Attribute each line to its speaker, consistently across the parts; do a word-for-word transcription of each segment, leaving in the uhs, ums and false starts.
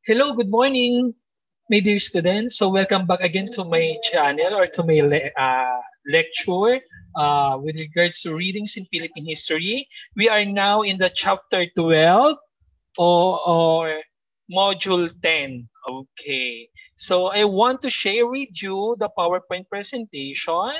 Speaker 1: Hello, good morning, my dear students. So welcome back again to my channel or to my le- uh, lecture uh, with regards to readings in Philippine history. We are now in the chapter twelve or, or module ten. Okay. So I want to share with you the PowerPoint presentation.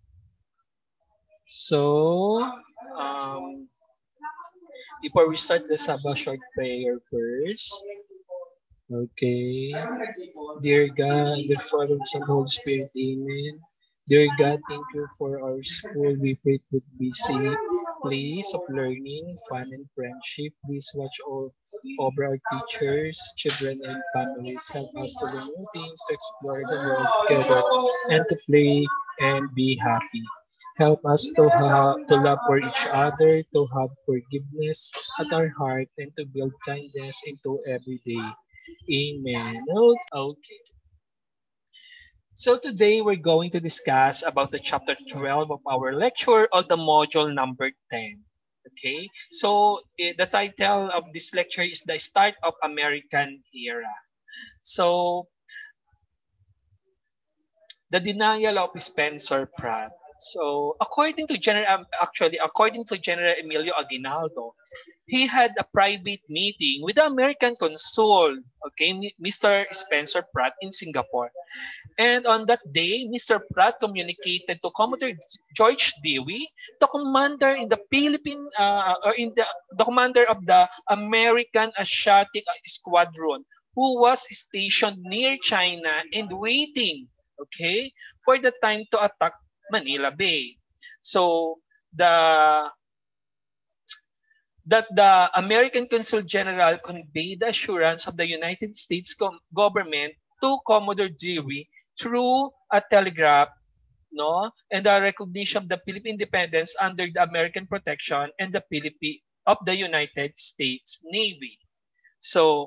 Speaker 1: So um, before we start, let's have a short prayer first. Okay. Dear God, the Father, Son, and Holy Spirit, Amen. Dear God, thank you for our school. We pray it would be safe place of learning, fun, and friendship. Please watch all over our teachers, children, and families. Help us to learn new things, to explore the world together, and to play and be happy. Help us to have to love for each other, to have forgiveness at our heart, and to build kindness into every day. Amen. Okay. So today we're going to discuss about the chapter twelve of our lecture or the module number ten. Okay. So eh, the title of this lecture is The Start of American Era. So the denial of Spencer Pratt. So according to General um, actually according to General Emilio Aguinaldo, he had a private meeting with the American consul, okay, mister Spencer Pratt in Singapore. And on that day, mister Pratt communicated to Commodore George Dewey, the commander in the Philippine, uh, or in the, the commander of the American Asiatic Squadron, who was stationed near China and waiting, okay, for the time to attack Manila Bay. So the that the American Consul General conveyed the assurance of the United States government to Commodore Dewey through a telegraph, no, and the recognition of the Philippine independence under the American protection and the Philippine of the United States Navy. So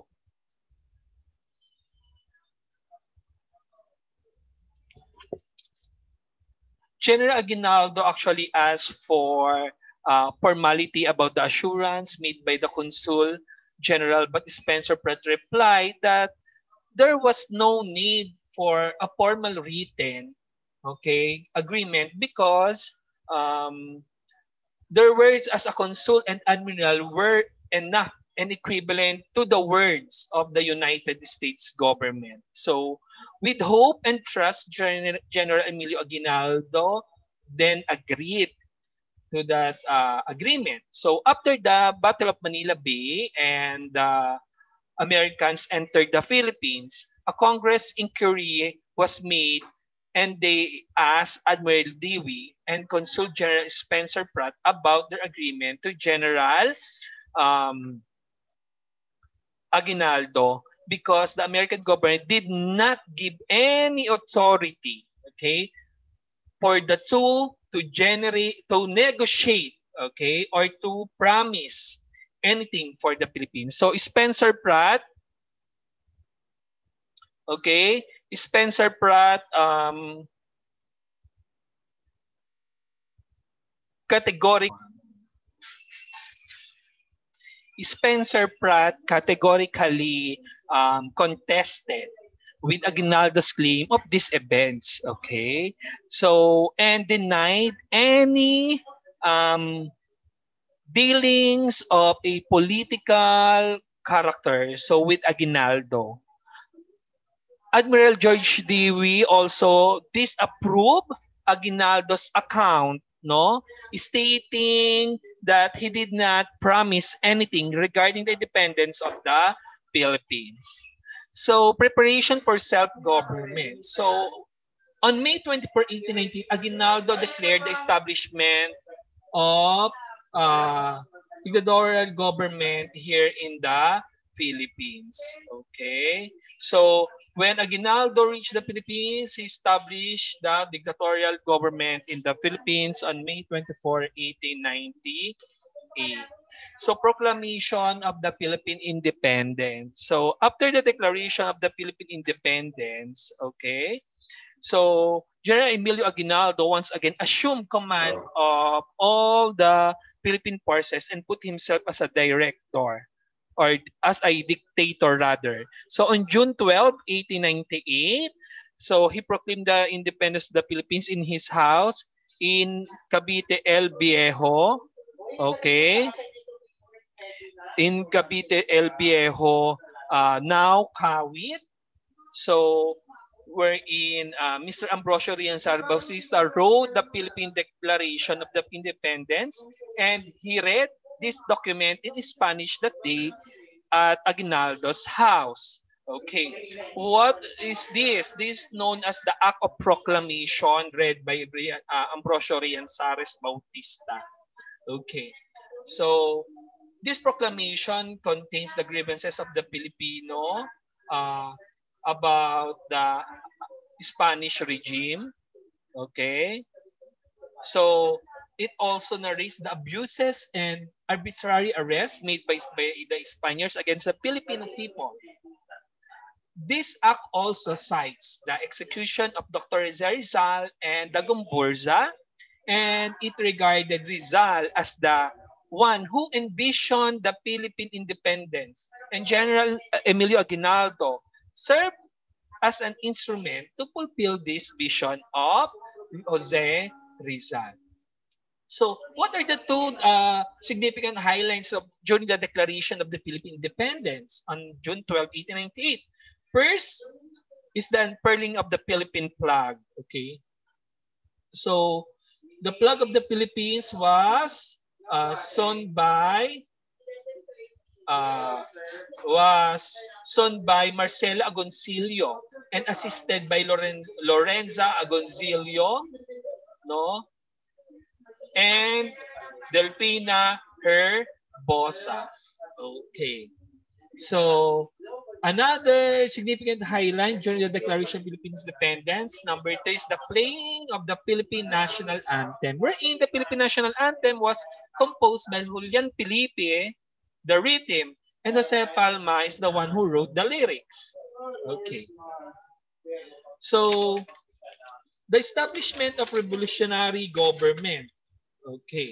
Speaker 1: General Aguinaldo actually asked for uh, formality about the assurance made by the Consul General, but Spencer Pratt replied that there was no need for a formal written, okay, agreement because um, their words as a consul and admiral were enough and equivalent to the words of the United States government. So, with hope and trust, Gen- General Emilio Aguinaldo then agreed to that uh, agreement. So, after the Battle of Manila Bay and the Americans entered the Philippines, a Congress inquiry was made and they asked Admiral Dewey and Consul General Spencer Pratt about their agreement to General um, Aguinaldo because the American government did not give any authority, okay, for the two to generate, to negotiate, okay, or to promise anything for the Philippines. So Spencer Pratt, okay, Spencer Pratt um, categoric Spencer Pratt categorically um, contested with Aguinaldo's claim of these events, okay? So, and denied any um, dealings of a political character, so with Aguinaldo. Admiral George Dewey also disapproved Aguinaldo's account, no, stating that he did not promise anything regarding the independence of the Philippines. So, preparation for self-government. So, on May twenty-fourth, eighteen ninety, Aguinaldo declared the establishment of uh, dictatorial government here in the Philippines. Okay? So, when Aguinaldo reached the Philippines, he established the dictatorial government in the Philippines on May twenty-fourth, eighteen ninety-eight. So, proclamation of the Philippine independence. So, after the declaration of the Philippine independence, okay, so General Emilio Aguinaldo once again assumed command of all the Philippine forces and put himself as a director. or as a dictator rather. So on June twelfth, eighteen ninety-eight, so he proclaimed the independence of the Philippines in his house in Cavite El Viejo. Okay. In Cavite El Viejo, uh, now Kawit. So wherein uh, Mister Ambrosio Rianzar Bautista wrote the Philippine Declaration of the Independence, and he read this document in Spanish that day at Aguinaldo's house. Okay, what is this? This is known as the Act of Proclamation read by uh, Ambrosio Rianzares Bautista. Okay, so this proclamation contains the grievances of the Filipino uh, about the Spanish regime. Okay, so it also narrates the abuses and arbitrary arrests made by, by the Spaniards against the Filipino people. This act also cites the execution of Doctor Rizal and Dagomburza, and it regarded Rizal as the one who envisioned the Philippine independence, and General Emilio Aguinaldo served as an instrument to fulfill this vision of Jose Rizal. So, what are the two uh, significant highlights of during the declaration of the Philippine independence on June twelfth, eighteen ninety-eight? First is the unfurling of the Philippine flag. Okay, so the flag of the Philippines was uh, sewn by uh, was sewn by Marcela Agoncillo and assisted by Loren Lorenza Agoncillo, no, and Delfina Herbosa. Okay, so another significant highlight during the Declaration of Philippines Independence, number two, is the playing of the Philippine National Anthem, wherein the Philippine National Anthem was composed by Julian Felipe, the rhythm, and Jose Palma is the one who wrote the lyrics. Okay. So, the establishment of revolutionary government. Okay.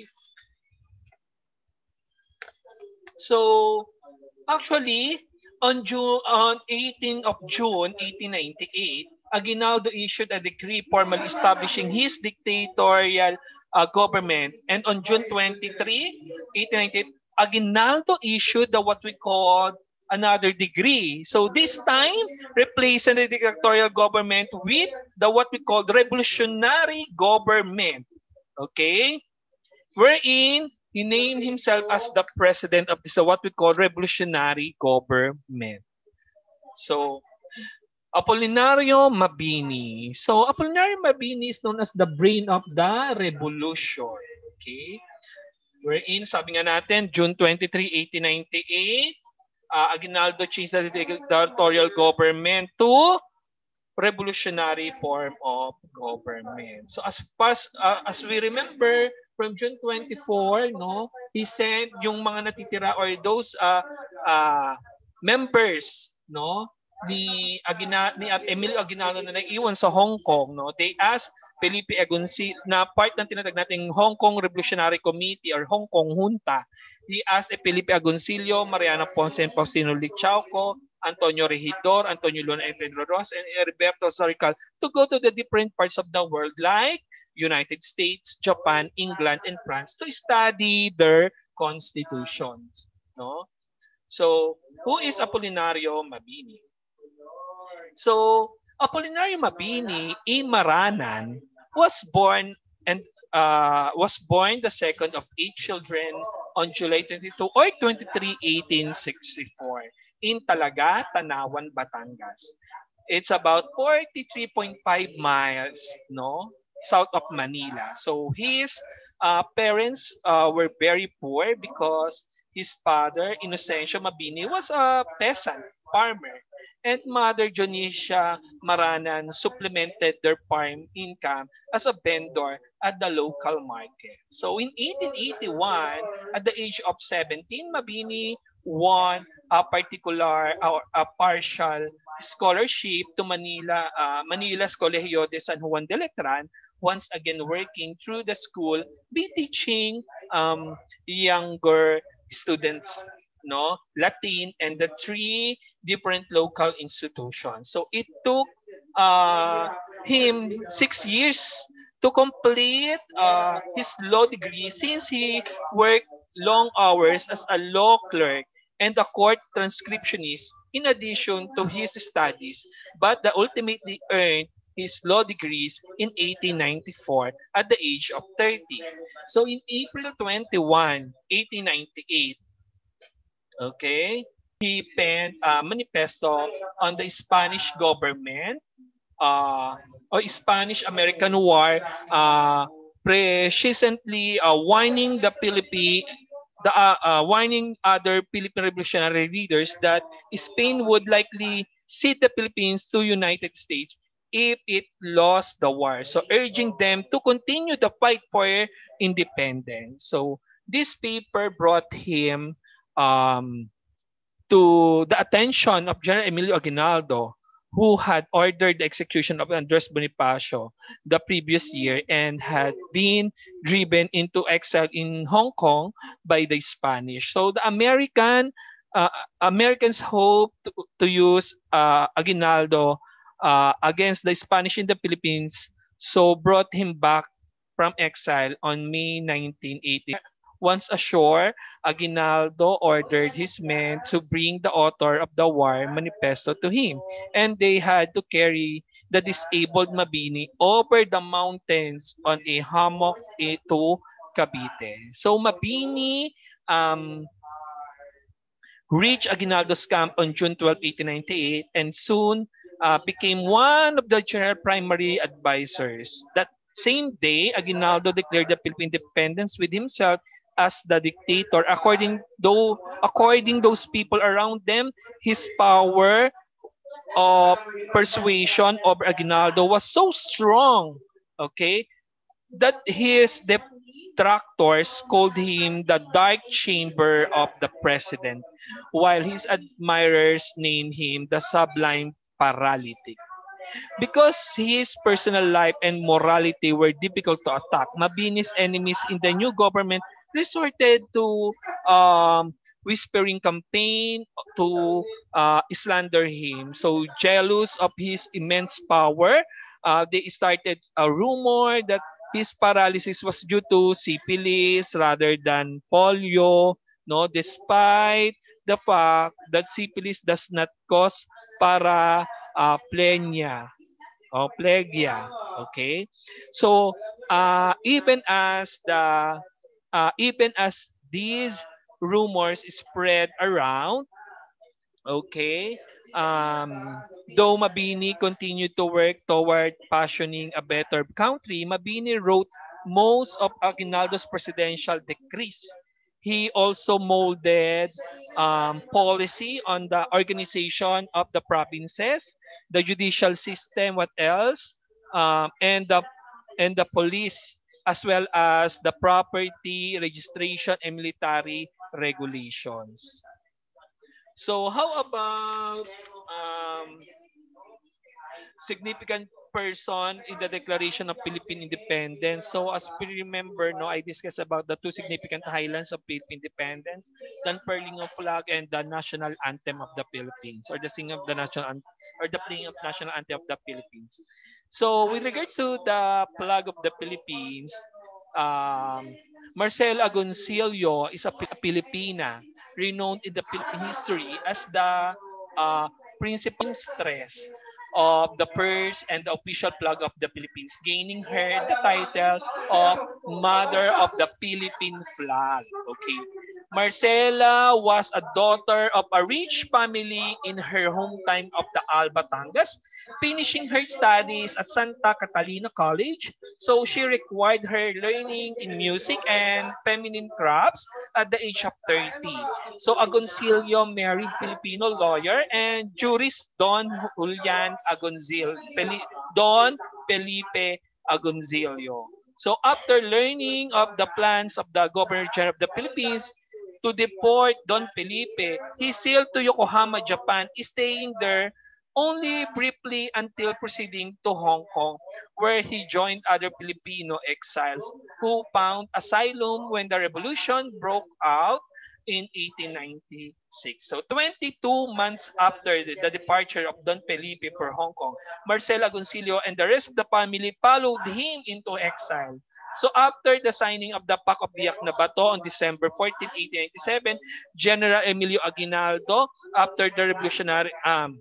Speaker 1: So, actually, on June on eighteenth of June eighteen ninety-eight, Aguinaldo issued a decree formally establishing his dictatorial uh, government, and on June twenty-third, eighteen ninety-eight, Aguinaldo issued the what we call another degree. So this time, replacing the dictatorial government with the what we call the revolutionary government. Okay, wherein he named himself as the president of this, what we call revolutionary government. So, Apolinario Mabini. So, Apolinario Mabini is known as the brain of the revolution. Okay? Wherein, sabi nga natin, June twenty-third, eighteen ninety-eight, uh, Aguinaldo changed the dictatorial government to revolutionary form of government. So, as far as, uh, as we remember, from June twenty-fourth, no, he sent yung mga natitira or those uh, uh, members, no, ni Agina, ni Emilio Aguinaldo na naiwan sa Hong Kong, no, they asked Felipe Agoncillo, na part ng tinatag nating Hong Kong Revolutionary Committee or Hong Kong Junta. He asked Felipe Agoncillo, Mariana Ponce and Faustino Lichauco, Antonio Regidor, Antonio Luna and Pedro Ross, and Heriberto Sarcal to go to the different parts of the world like United States, Japan, England, and France to study their constitutions. No? So, who is Apolinario Mabini? So, Apolinario Mabini I. Maranan was born and uh, was born the second of eight children on July twenty-second or twenty-third, eighteen sixty-four in Talaga, Tanawan, Batangas. It's about forty-three point five miles, no, south of Manila. So his uh, parents uh, were very poor because his father, Inocencio Mabini, was a peasant farmer, and mother, Jonicia Maranan, supplemented their farm income as a vendor at the local market. So in eighteen eighty-one, at the age of seventeen, Mabini won a particular or a partial scholarship to Manila, uh, Manila's Colegio de San Juan de Letran, once again working through the school, be teaching um, younger students no, Latin, and the three different local institutions. So it took uh, him six years to complete uh, his law degree since he worked long hours as a law clerk and a court transcriptionist in addition to his studies, but the ultimately earned his law degrees in eighteen ninety-four at the age of thirty. So in April twenty-first, eighteen ninety-eight, okay, he penned a manifesto on the Spanish government uh, or Spanish-American War, uh, presciently uh, warning the Philippine the uh, uh, warning other Philippine revolutionary leaders that Spain would likely cede the Philippines to United States if it lost the war. So urging them to continue the fight for independence. So this paper brought him um, to the attention of General Emilio Aguinaldo, who had ordered the execution of Andres Bonifacio the previous year and had been driven into exile in Hong Kong by the Spanish. So the American uh, Americans hoped to, to use uh, Aguinaldo uh, against the Spanish in the Philippines, so brought him back from exile on May nineteen eighty. Once ashore, Aguinaldo ordered his men to bring the author of the war manifesto to him, and they had to carry the disabled Mabini over the mountains on a hammock to Cavite. So Mabini um, reached Aguinaldo's camp on June twelfth, eighteen ninety-eight, and soon uh, became one of the general primary advisors. That same day, Aguinaldo declared the Philippine independence with himself as the dictator. According though, according those people around them, his power of persuasion over Aguinaldo was so strong, okay, that his detractors called him the dark chamber of the president, while his admirers named him the sublime paralytic. Because his personal life and morality were difficult to attack, Mabini's enemies in the new government resorted to um, whispering campaign to uh, slander him. So jealous of his immense power, uh, they started a rumor that his paralysis was due to syphilis rather than polio. No, despite the fact that syphilis does not cause para uh, plenia or plegia. Okay, so uh, even as the uh, even as these rumors spread around, okay, um, though Mabini continued to work toward fashioning a better country, Mabini wrote most of Aguinaldo's presidential decrees. He also molded um, policy on the organization of the provinces, the judicial system, what else, um, and the and the police, as well as the property registration and military regulations. So how about um, significant person in the Declaration of Philippine Independence? So as we remember, no, I discussed about the two significant highlands of Philippine independence, the unfurling of flag and the national anthem of the Philippines, or the singing of the national an- or the playing of national anthem of the Philippines. So with regards to the flag of the Philippines, um, Marcela Agoncillo is a Filipina renowned in the Philippine history as the uh, principal stress of the purse and the official flag of the Philippines, gaining her the title of Mother of the Philippine Flag. Okay. Marcela was a daughter of a rich family in her hometown of the Albatangas, finishing her studies at Santa Catalina College. So she required her learning in music and feminine crafts at the age of thirty. So Agoncillo married Filipino lawyer and jurist Don Julian Agoncillo, Peli- Don Felipe Agoncillo. So after learning of the plans of the Governor General of the Philippines to deport Don Felipe, he sailed to Yokohama, Japan, staying there only briefly until proceeding to Hong Kong, where he joined other Filipino exiles who found asylum when the revolution broke out. in eighteen ninety-six. So twenty-two months after the, the departure of Don Felipe for Hong Kong, Marcel Agoncillo and the rest of the family followed him into exile. So after the signing of the Pact of Biak na Bato on December fourteenth, eighteen ninety-seven, General Emilio Aguinaldo, after the revolutionary um,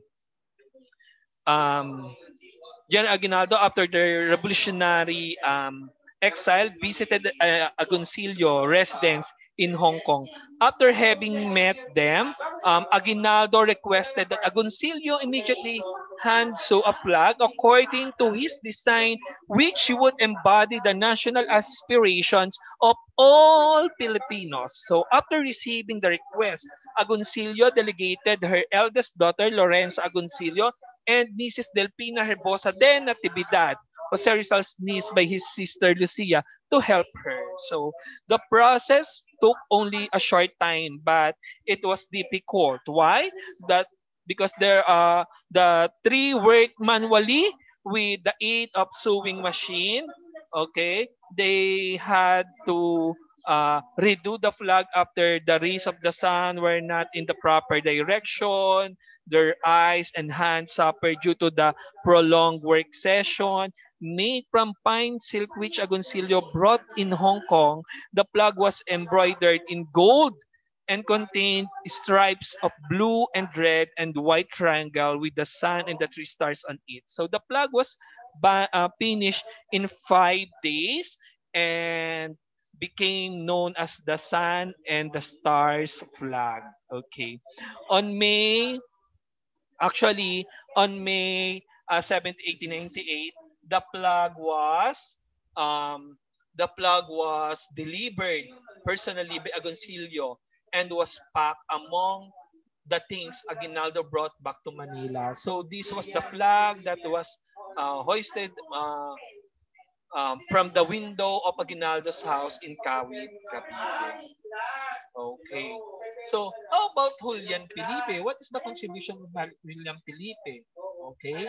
Speaker 1: um, General Aguinaldo, after the revolutionary um, exile, visited uh, Agoncillo residence in Hong Kong. After having met them, um, Aguinaldo requested that Agoncillo immediately hand Su a flag according to his design, which would embody the national aspirations of all Filipinos. So after receiving the request, Agoncillo delegated her eldest daughter, Lorenza Agoncillo, and Missus Delfina Herbosa de Natividad, Jose Rizal's niece by his sister Lucia, to help her. So the process took only a short time, but it was difficult. Why? That because there are the three work manually with the aid of sewing machine. Okay, they had to uh, redo the flag after the rays of the sun were not in the proper direction. Their eyes and hands suffered due to the prolonged work session. Made from pine silk which Agoncillo brought in Hong Kong, the flag was embroidered in gold and contained stripes of blue and red and white triangle with the sun and the three stars on it. So the flag was uh, finished in five days and became known as the Sun and the Stars flag. Okay. On May, actually, on May uh, seventh, eighteen ninety-eight, the flag was um, the flag was delivered personally by Agoncillo and was packed among the things Aguinaldo brought back to Manila. So this was the flag that was uh, hoisted uh, um, from the window of Aguinaldo's house in Kawit, Cavite. Okay. So how about Julian Felipe? What is the contribution of Julian Felipe? Okay.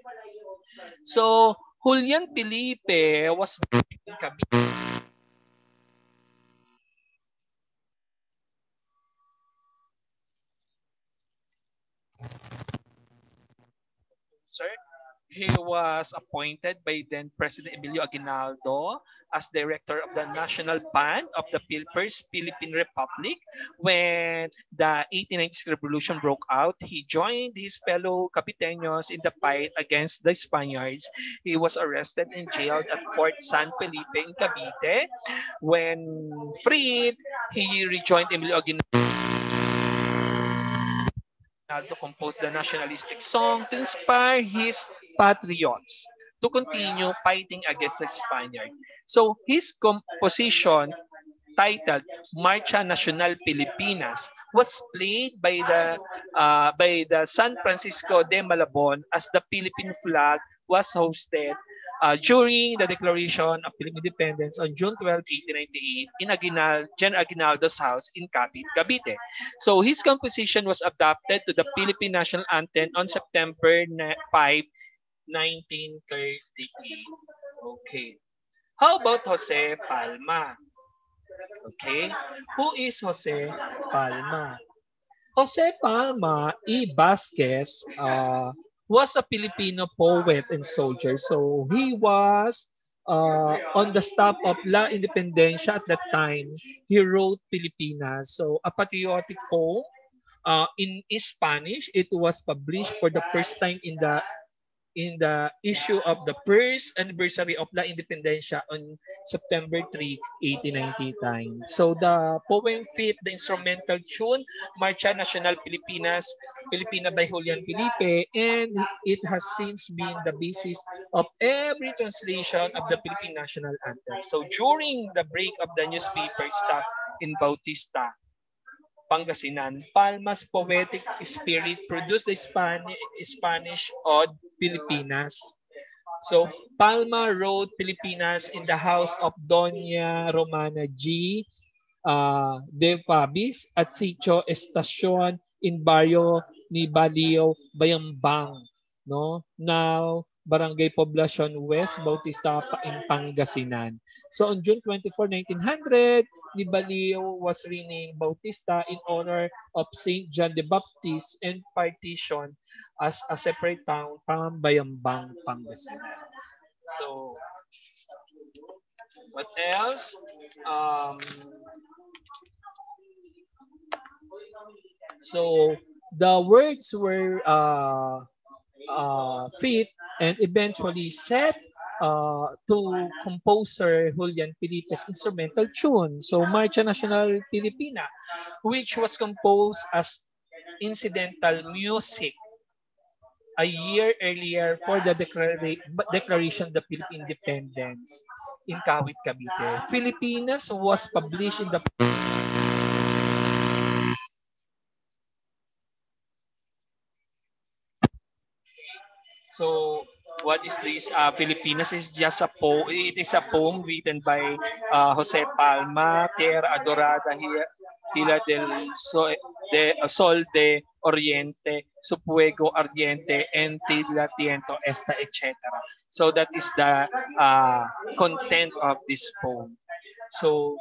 Speaker 1: So Julian Felipe was born in Cavite. Sir, he was appointed by then President Emilio Aguinaldo as director of the National Band of the First Philippine Republic. When the eighteen ninety-six revolution broke out, he joined his fellow Capiteños in the fight against the Spaniards. He was arrested and jailed at Fort San Felipe in Cavite. When freed, he rejoined Emilio Aguinaldo to compose the nationalistic song to inspire his patriots to continue fighting against the Spaniard. So his composition titled Marcha Nacional Pilipinas was played by the uh, by the San Francisco de Malabon as the Philippine flag was hosted uh, during the declaration of Philippine independence on June twelfth, eighteen ninety-eight in Aguinaldo, General Aguinaldo's house in Cavite, Cavite. So his composition was adapted to the Philippine national anthem on September fifth, nineteen thirty-eight. Okay. How about Jose Palma? Okay. Who is Jose Palma? Jose Palma E. Vasquez uh, was a Filipino poet and soldier. So he was uh, on the staff of La Independencia at that time. He wrote Pilipinas. So a patriotic poem uh, in Spanish. It was published for the first time in the in the issue of the first anniversary of La Independencia on September third, eighteen ninety-nine. So the poem fit the instrumental tune Marcha Nacional Pilipinas, Filipina by Julian Felipe, and it has since been the basis of every translation of the Philippine national anthem. So during the break of the newspaper stop in Bautista, Pangasinan, Palma's poetic spirit produced the Spanish, Spanish Ode Pilipinas. So Palma wrote Pilipinas in the house of Doña Romana G. Uh, de Fabis at Sitio Estacion in Barrio ni Balio, Bayambang. No? Now,
Speaker 2: Barangay Poblacion West, Bautista in Pangasinan. So on June twenty-fourth, nineteen hundred, Nibaliw was renamed Bautista in honor of Saint John the Baptist and partitioned as a separate town from Bayambang, Pangasinan. So, what else? Um, so, the words were uh, uh, fit and eventually set uh, to composer Julian Felipe's instrumental tune, so Marcha Nacional Filipina, which was composed as incidental music a year earlier for the declara declaration of the Philippine independence in Kawit, Cavite. Filipinas was published in the So, what is this? Uh, Filipinas is just a poem. It is a poem written by uh, Jose Palma, Tierra Adorada, Hila del so, de, uh, Sol de Oriente, Supuego Ardiente, and Tila Tiento Esta, et cetera. So that is the uh, content of this poem. So,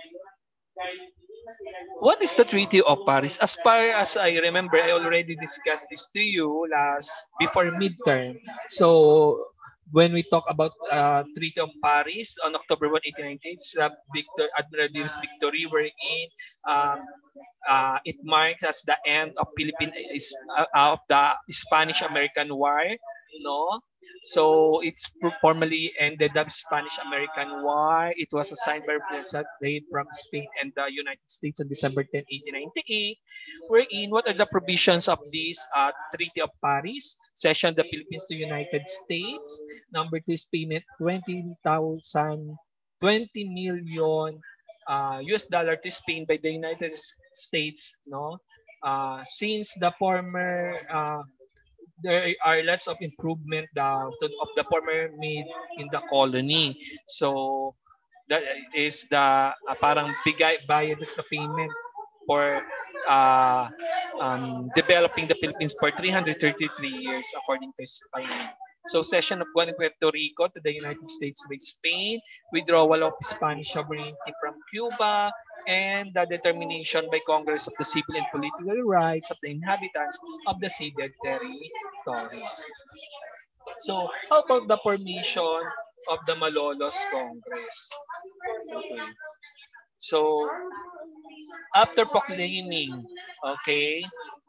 Speaker 2: what is the Treaty of Paris? As far as I remember, I already discussed this to you last before midterm. So when we talk about uh, Treaty of Paris on October first, eighteen ninety-eight, it's a victor, Admiral Diaz victory wherein um, uh, it marks as the end of Philippine is uh, of the Spanish-American War. No, so it's formally ended the Spanish-American War. It was assigned by representative from Spain and the United States on December tenth, eighteen ninety-eight. Wherein, what are the provisions of this uh, Treaty of Paris? Cession of the Philippines to United States. Number two is payment twenty thousand, twenty million uh, U S dollar to Spain by the United States. No, uh, since the former uh, there are lots of improvement uh, to, of the former made in the colony. So that is the uh, parang bigay bayad is the payment for uh, um, developing the Philippines for three hundred thirty-three years according to Spain. So cession of Guam and Puerto Rico to the United States by Spain, withdrawal of Spanish sovereignty from Cuba, and the determination by Congress of the civil and political rights of the inhabitants of the ceded territories. So, how about the formation of the Malolos Congress? Okay. So, after proclaiming, okay,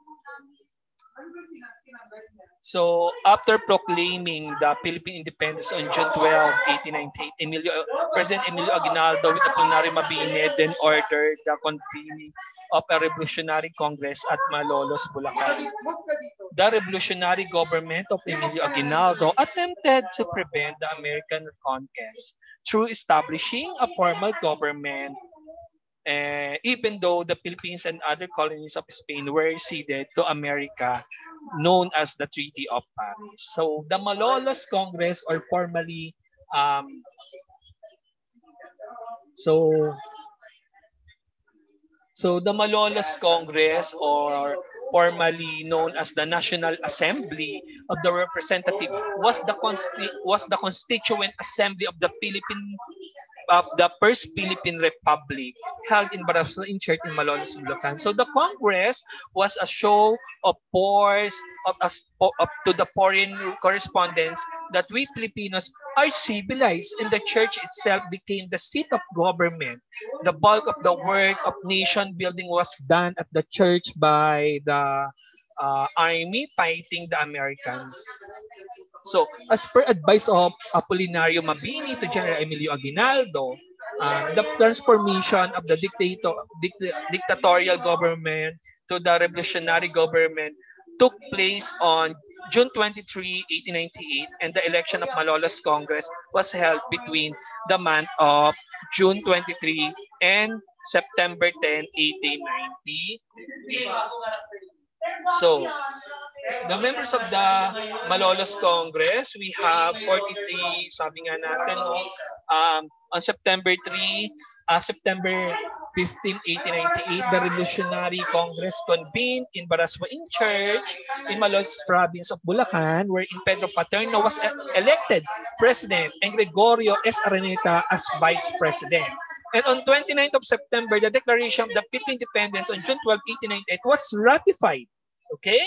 Speaker 2: so after proclaiming the Philippine independence on June twelfth, eighteen ninety-eight, Emilio, President Emilio Aguinaldo with Apolinario Mabini then ordered the convening of a revolutionary congress at Malolos, Bulacan. The revolutionary government of Emilio Aguinaldo attempted to prevent the American conquest through establishing a formal government. Uh, even though the Philippines and other colonies of Spain were ceded to America, known as the Treaty of Paris. So the Malolos Congress, or formally, um, so so the Malolos Congress, or formerly known as the National Assembly of the Representative, was the consti was the constituent assembly of the Philippine of the First Philippine Republic, held in Barasol in Church in Malolos, Bulacan. So the Congress was a show of force of, of, of to the foreign correspondents that we Filipinos are civilized, and the church itself became the seat of government. The bulk of the work of nation building was done at the church by the uh, army fighting the Americans. So, as per advice of Apolinario Mabini to General Emilio Aguinaldo, uh, the transformation of the dictator, dict dictatorial government to the revolutionary government took place on June twenty-third, eighteen ninety-eight, and the election of Malolos Congress was held between the month of June twenty-third and September tenth, eighteen ninety-eight. So, the members of the Malolos Congress, we have forty-three, sabi nga natin, no? um, on September third, uh, September fifteenth, eighteen ninety-eight, the Revolutionary Congress convened in Baraswain Church in Malolos province of Bulacan, wherein Pedro Paterno was elected president and Gregorio S. Araneta as vice president. And on twenty-ninth of September, the Declaration of the Philippine Independence on June twelfth, eighteen ninety-eight was ratified. Okay?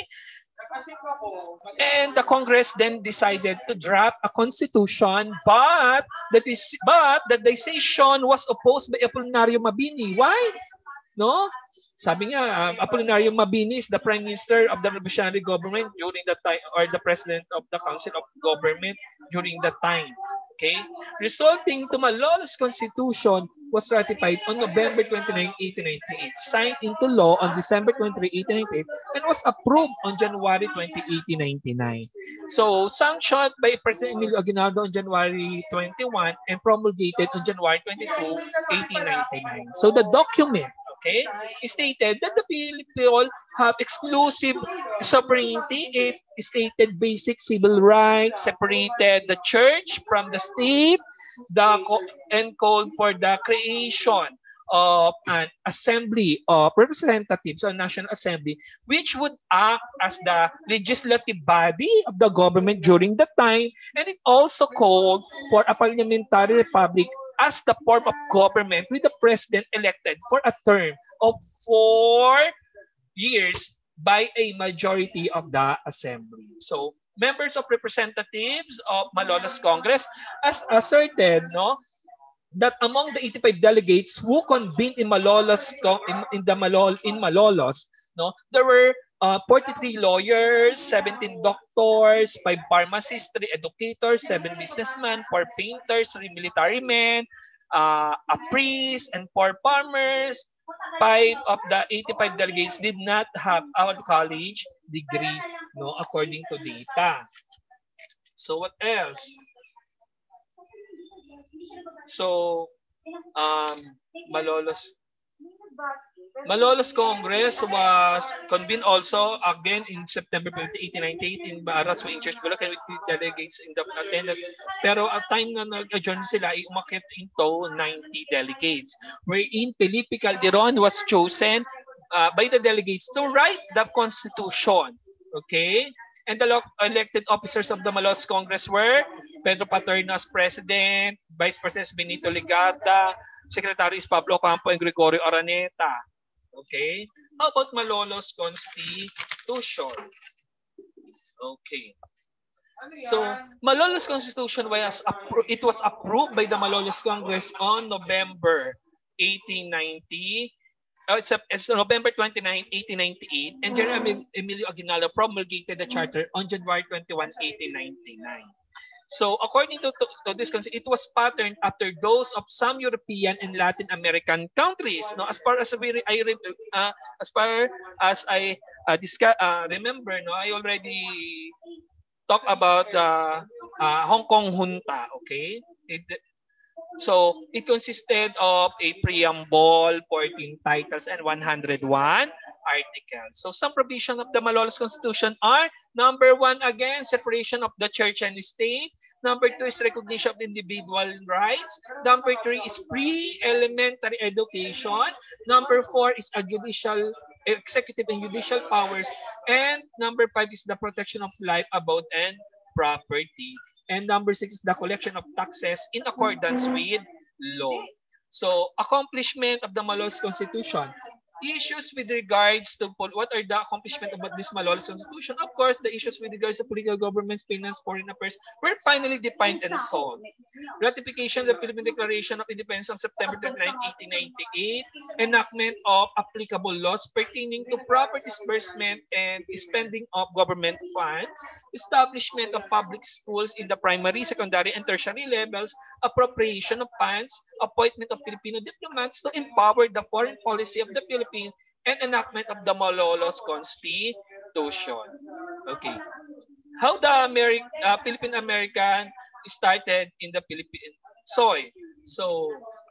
Speaker 2: And the Congress then decided to draft a constitution, but the, but the decision was opposed by Apolinario Mabini. Why? No? Sabi nga, um, Apolinario Mabini is the Prime Minister of the Revolutionary Government during the time, or the President of the Council of Government during that time. Okay? Resulting to Malolos Constitution was ratified on November twenty-ninth, eighteen ninety-eight, signed into law on December twenty-third, eighteen ninety-eight, and was approved on January twentieth, eighteen ninety-nine. So, sanctioned by President Emilio Aguinaldo on January twenty-first and promulgated on January twenty-second, eighteen ninety-nine. So, the document, okay, stated that the Philippines have exclusive sovereignty. It stated basic civil rights, separated the church from the state, the and called for the creation of an assembly of representatives or national assembly, which would act as the legislative body of the government during the time, and it also called for a parliamentary republic as the form of government with the president elected for a term of four years by a majority of the assembly. So, members of representatives of Malolos Congress as asserted, no, that among the eighty-five delegates who convened in Malolos in, in the Malol in Malolos, no, there were uh, forty-three lawyers, seventeen doctors, five pharmacists, three educators, seven businessmen, four painters, three military men, uh, a priest, and four farmers. Five of the eighty-five delegates did not have a college degree, no, according to data. So what else? So, um, Malolos Malolos Congress was convened also again in September twentieth, eighteen ninety-eight in Baraswain Church, Bulacan, with delegates in the attendance. Pero at time na nag-adjourn sila, ay umakit into ninety delegates, wherein Felipe Calderon was chosen uh, by the delegates to write the Constitution. Okay? And the elected officers of the Malolos Congress were Pedro Paterno as President, Vice President Benito Legarda, Secretaries Pablo Campo and Gregorio Araneta. Okay? How about Malolos Constitution? Okay. So, Malolos Constitution was it was approved by the Malolos Congress on November eighteen ninety. Uh, it's, it's November twenty-ninth, eighteen ninety-eight, and General Emilio Aguinaldo promulgated the charter on January twenty-first, eighteen ninety-nine. So, according to, to, to this concept, it was patterned after those of some European and Latin American countries. No, as far as we, I uh, as far as I uh, discuss, uh, remember, no, I already talked about the uh, Hong Kong junta. Okay, it, so it consisted of a preamble, fourteen titles, and one hundred one articles. So some provisions of the Malolos Constitution are: number one, again, separation of the church and the state. Number two is recognition of individual rights. Number three is pre-elementary education. Number four is a judicial, executive and judicial powers. And number five is the protection of life, about, and property. And number six is the collection of taxes in accordance with law. So, accomplishment of the Malolos Constitution. Issues with regards to what are the accomplishment about this Malolos Constitution? Of course, the issues with regards to political governments, finance, foreign affairs were finally defined and solved. Ratification of the Philippine Declaration of Independence on September twenty-ninth, eighteen ninety-eight. Enactment of applicable laws pertaining to proper disbursement and spending of government funds. Establishment of public schools in the primary, secondary, and tertiary levels. Appropriation of funds. Appointment of Filipino diplomats to empower the foreign policy of the Philippines, and enactment of the Malolos Constitution. Okay. How the Ameri uh, Philippine American started in the Philippine soil. So,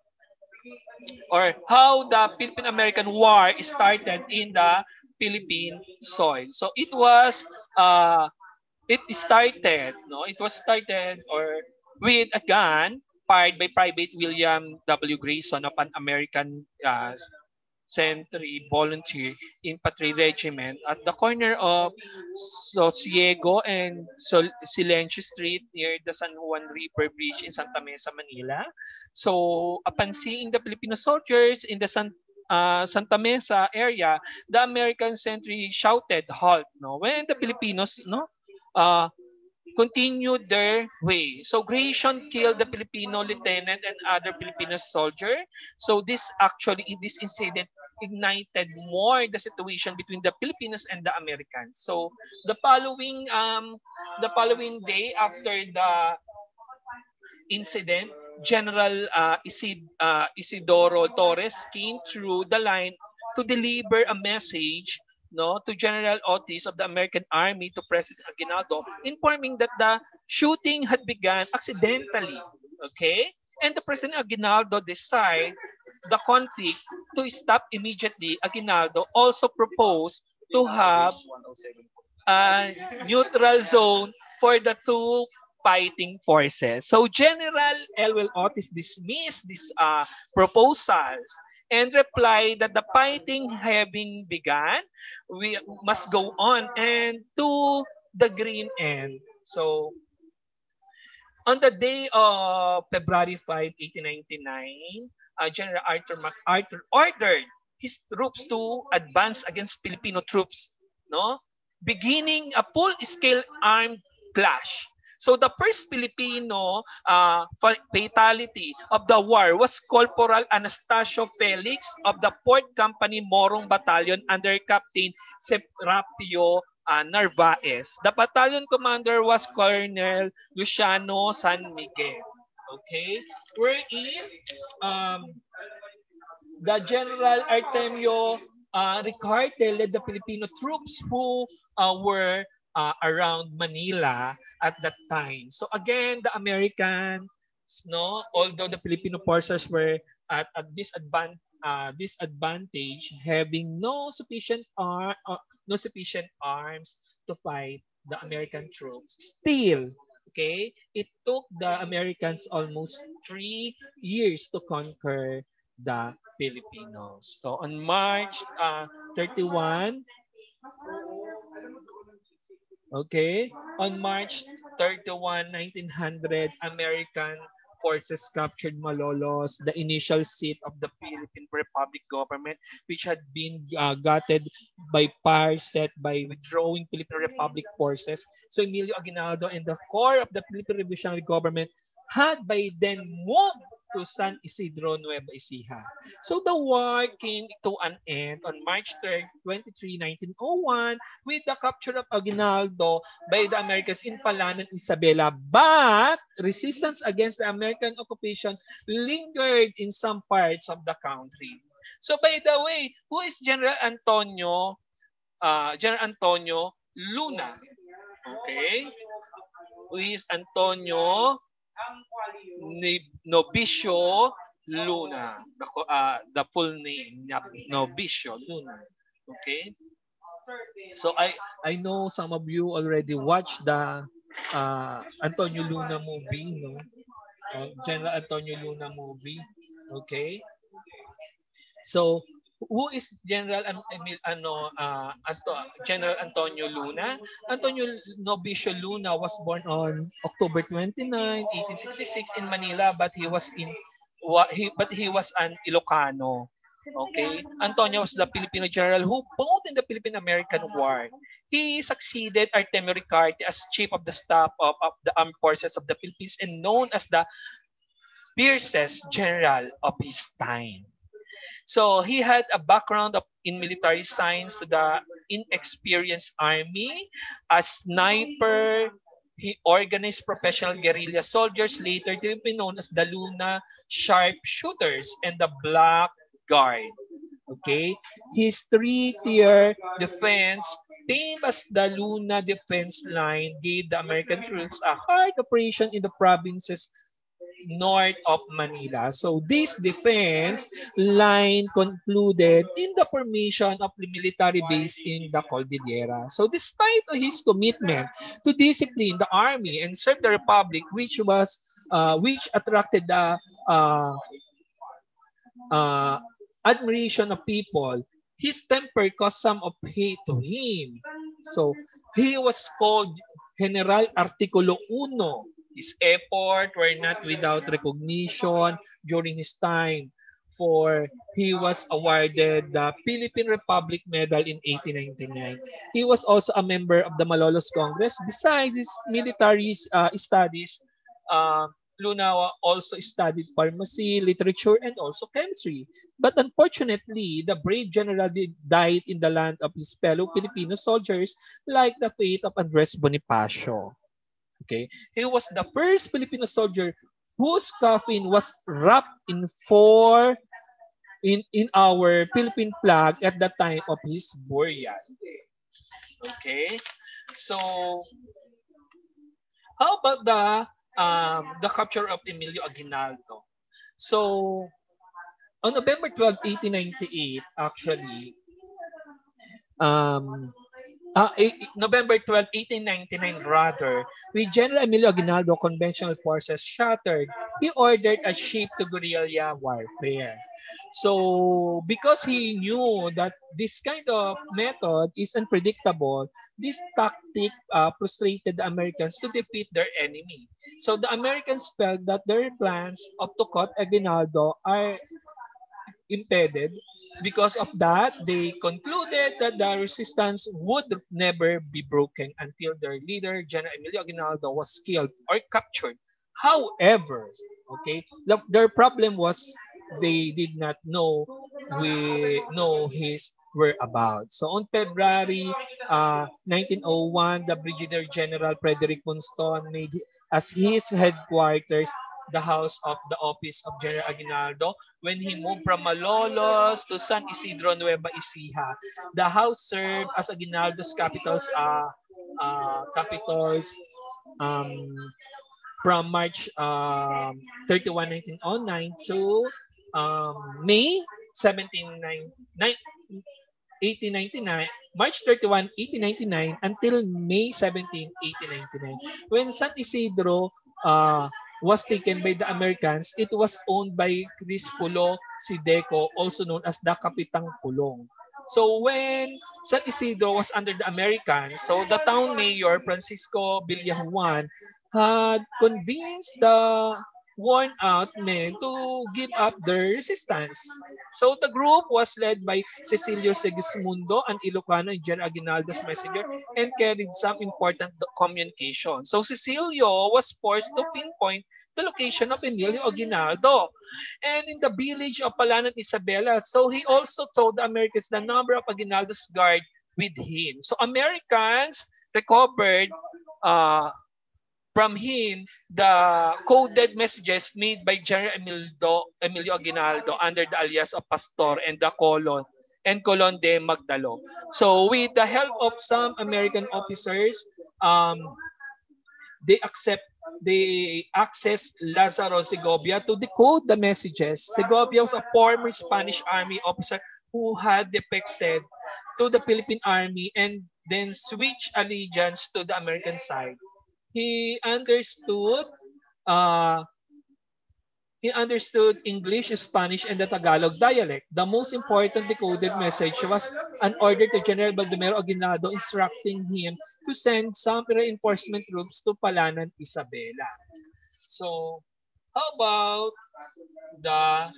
Speaker 2: or how the Philippine American War started in the Philippine soil. So it was uh it started, no, it was started or with a gun
Speaker 1: inspired by Private William W. Grayson of an American uh, Century Volunteer Infantry Regiment at the corner of Sosiego and Sol- Silencio Street near the San Juan River Bridge in Santa Mesa, Manila. So, upon seeing the Filipino soldiers in the San, uh, Santa Mesa area, the American sentry shouted, "Halt!" No, when the Filipinos, no, uh, continued their way. So Gratian killed the Filipino lieutenant and other Filipino soldier. So this actually, this incident ignited more the situation between the Filipinos and the Americans. So the following um the following day after the incident, General uh, Isid, uh, Isidoro Torres came through the line to deliver a message, no, to General Otis of the American Army to President Aguinaldo, informing that the shooting had begun accidentally. Okay? And the President Aguinaldo decided the conflict to stop immediately. Aguinaldo also proposed to have a neutral zone for the two fighting forces. So General Elwell Otis dismissed these uh, proposals and replied that the fighting having begun, we must go on and to the green end. So on the day of February fifth, eighteen ninety-nine, uh, General Arthur MacArthur ordered his troops to advance against Filipino troops, no, beginning a full-scale armed clash. So the first Filipino uh, fatality of the war was Corporal Anastasio Felix of the fourth Company Morong Battalion under Captain Serapio uh, Narvaez. The battalion commander was Colonel Luciano San Miguel. Okay? Wherein um, the General Artemio uh, Ricarte led the Filipino troops who uh, were Uh, around Manila at that time. So again, the Americans, no, although the Filipino forces were at a disadvantage, uh, disadvantage, having no sufficient ar uh, no sufficient arms to fight the American troops. Still, okay, it took the Americans almost three years to conquer the Filipinos. So on March uh, thirty-first, okay, on March thirty-first, nineteen hundred, American forces captured Malolos, the initial seat of the Philippine Republic government, which had been uh, gutted by P A R set by withdrawing Philippine Republic forces. So Emilio Aguinaldo and the core of the Philippine Revolutionary government had by then moved to San Isidro, Nueva Ecija. So the war came to an end on March third, twenty-third, nineteen oh one with the capture of Aguinaldo by the Americans in Palanan, Isabela. But resistance against the American occupation lingered in some parts of the country. So by the way, who is General Antonio, uh, General Antonio Luna? Okay. Who is Antonio Novicio Luna, the, uh, the full name, Novicio Luna. Okay. So I I know some of you already watched the uh, Antonio Luna movie, no? Uh, General Antonio Luna movie. Okay. So who is General Emil ano uh, Anto, General Antonio Luna? Antonio Novicio Luna was born on October twenty-ninth, eighteen sixty-six in Manila, but he was in he, but he was an Ilocano. Okay, Antonio was the Filipino general who fought in the Philippine-American War. He succeeded Artemio Ricarte as chief of the staff of, of the armed forces of the Philippines and known as the fiercest general of his time. So he had a background of, in military science to the inexperienced army. A sniper, he organized professional guerrilla soldiers, later to be known as the Luna Sharpshooters and the Black Guard. Okay, his three-tier defense, famed as the Luna Defense Line, gave the American troops a hard operation in the provinces
Speaker 2: north of Manila. So this defense line concluded in the formation of the military base in the Cordillera. So despite his commitment to discipline the army and serve the republic, which was uh, which attracted the uh, uh, admiration of people, his temper caused some of hate to him. So he was called General Artikulo Uno. His effort were not without recognition during his time, for he was awarded the Philippine Republic Medal in eighteen ninety-nine. He was also a member of the Malolos Congress. Besides his military uh, studies, uh, Luna also studied pharmacy, literature, and also chemistry. But unfortunately, the brave general did, died in the land of his fellow Filipino soldiers, like the fate of Andres Bonifacio. Okay, he was the first Filipino soldier whose coffin was wrapped in four in in our Philippine flag at the time of his burial. Okay, so how about the um, the capture of Emilio Aguinaldo? So on November twelfth, eighteen ninety-eight, actually, um, Uh, November twelfth, eighteen ninety-nine, rather, with General Emilio Aguinaldo conventional forces shattered, he ordered a shift to guerrilla warfare. So, because he knew that this kind of method is unpredictable, this tactic uh, frustrated the Americans to defeat their enemy. So, the Americans felt that their plans of to cut Aguinaldo are impeded. Because of that, they concluded that the resistance would never be broken until their leader, General Emilio Aguinaldo, was killed or captured. However, okay, the, their problem was they did not know we know his whereabouts. So on February uh, nineteen oh one, the Brigadier General Frederick Punston made as his headquarters the house of the office of General Aguinaldo when he moved from Malolos to San Isidro Nueva Ecija. The house served as Aguinaldo's capitals uh, uh, capitals um, from March um, thirty-first, nineteen oh nine to um, May seventeenth, eighteen ninety-nine, March thirty-first, eighteen ninety-nine until May seventeenth, eighteen ninety-nine. When San Isidro uh, was taken by the Americans, it was owned by Crispulo Sideco, also known as the Kapitang Pulong. So when San Isidro was under the Americans, so the town mayor, Francisco Villajuan, had convinced the worn out men to give up their resistance. So the group was led by Cecilio Segismundo, an Ilocano and General Aguinaldo's messenger, and carried some important communication. So Cecilio was forced to pinpoint the location of Emilio Aguinaldo and in the village of Palanan Isabela. So he also told the Americans the number of Aguinaldo's guard with him. So Americans recovered uh, from him the coded messages made by General Emilio, Emilio Aguinaldo under the alias of Pastor and the Colon and Colon de Magdalo. So with the help of some American officers, um, they accept they access Lazaro Segovia to decode the messages. Segovia was a former Spanish army officer who had defected to the Philippine Army and then switched allegiance to the American side. He understood uh, he understood English, Spanish, and the Tagalog dialect. The most important decoded message was an order to General Baldomero Aguinaldo instructing him to send some reinforcement troops to Palanan, Isabela. So, how about the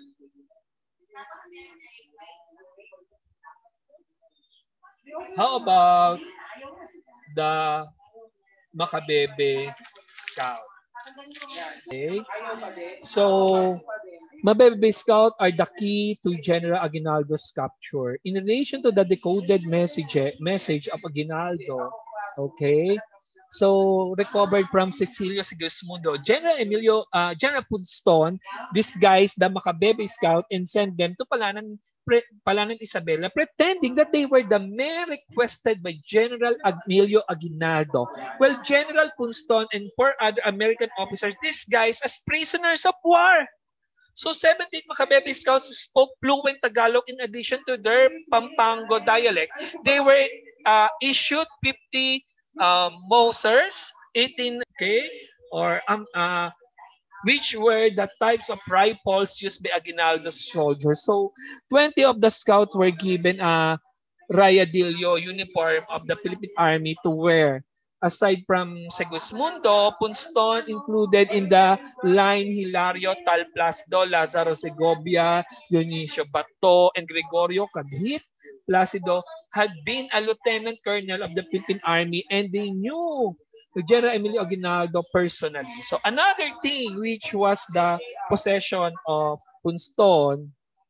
Speaker 2: how about the Macabebe Scout? Okay. So, Macabebe Scout are the key to General Aguinaldo's capture. In relation to the decoded message, message of Aguinaldo, okay, So recovered from Cecilio Sigismundo, General Emilio, uh, General Punston disguised the Macabebe Scout and sent them to Palanan, Pre, Palanan Isabela, pretending that they were the men requested by General Emilio Aguinaldo. Well, General Punston and four other American officers disguised as prisoners of war. So seventeen Macabebe Scouts spoke fluent Tagalog in addition to their Pampango dialect. They were uh, issued fifty um, Mosers, eighteen K, or um, uh, which were the types of rifles used by Aguinaldo's soldiers. So twenty of the scouts were given a Rayadillo uniform of the Philippine Army to wear. Aside from Segismundo, Punston included in the line Hilario Tal Placido, Lazaro Segovia, Dionisio Bato, and Gregorio Cadhit. Placido had been a lieutenant colonel of the Philippine Army and they knew General Emilio Aguinaldo personally. So another thing which was the possession of Punston,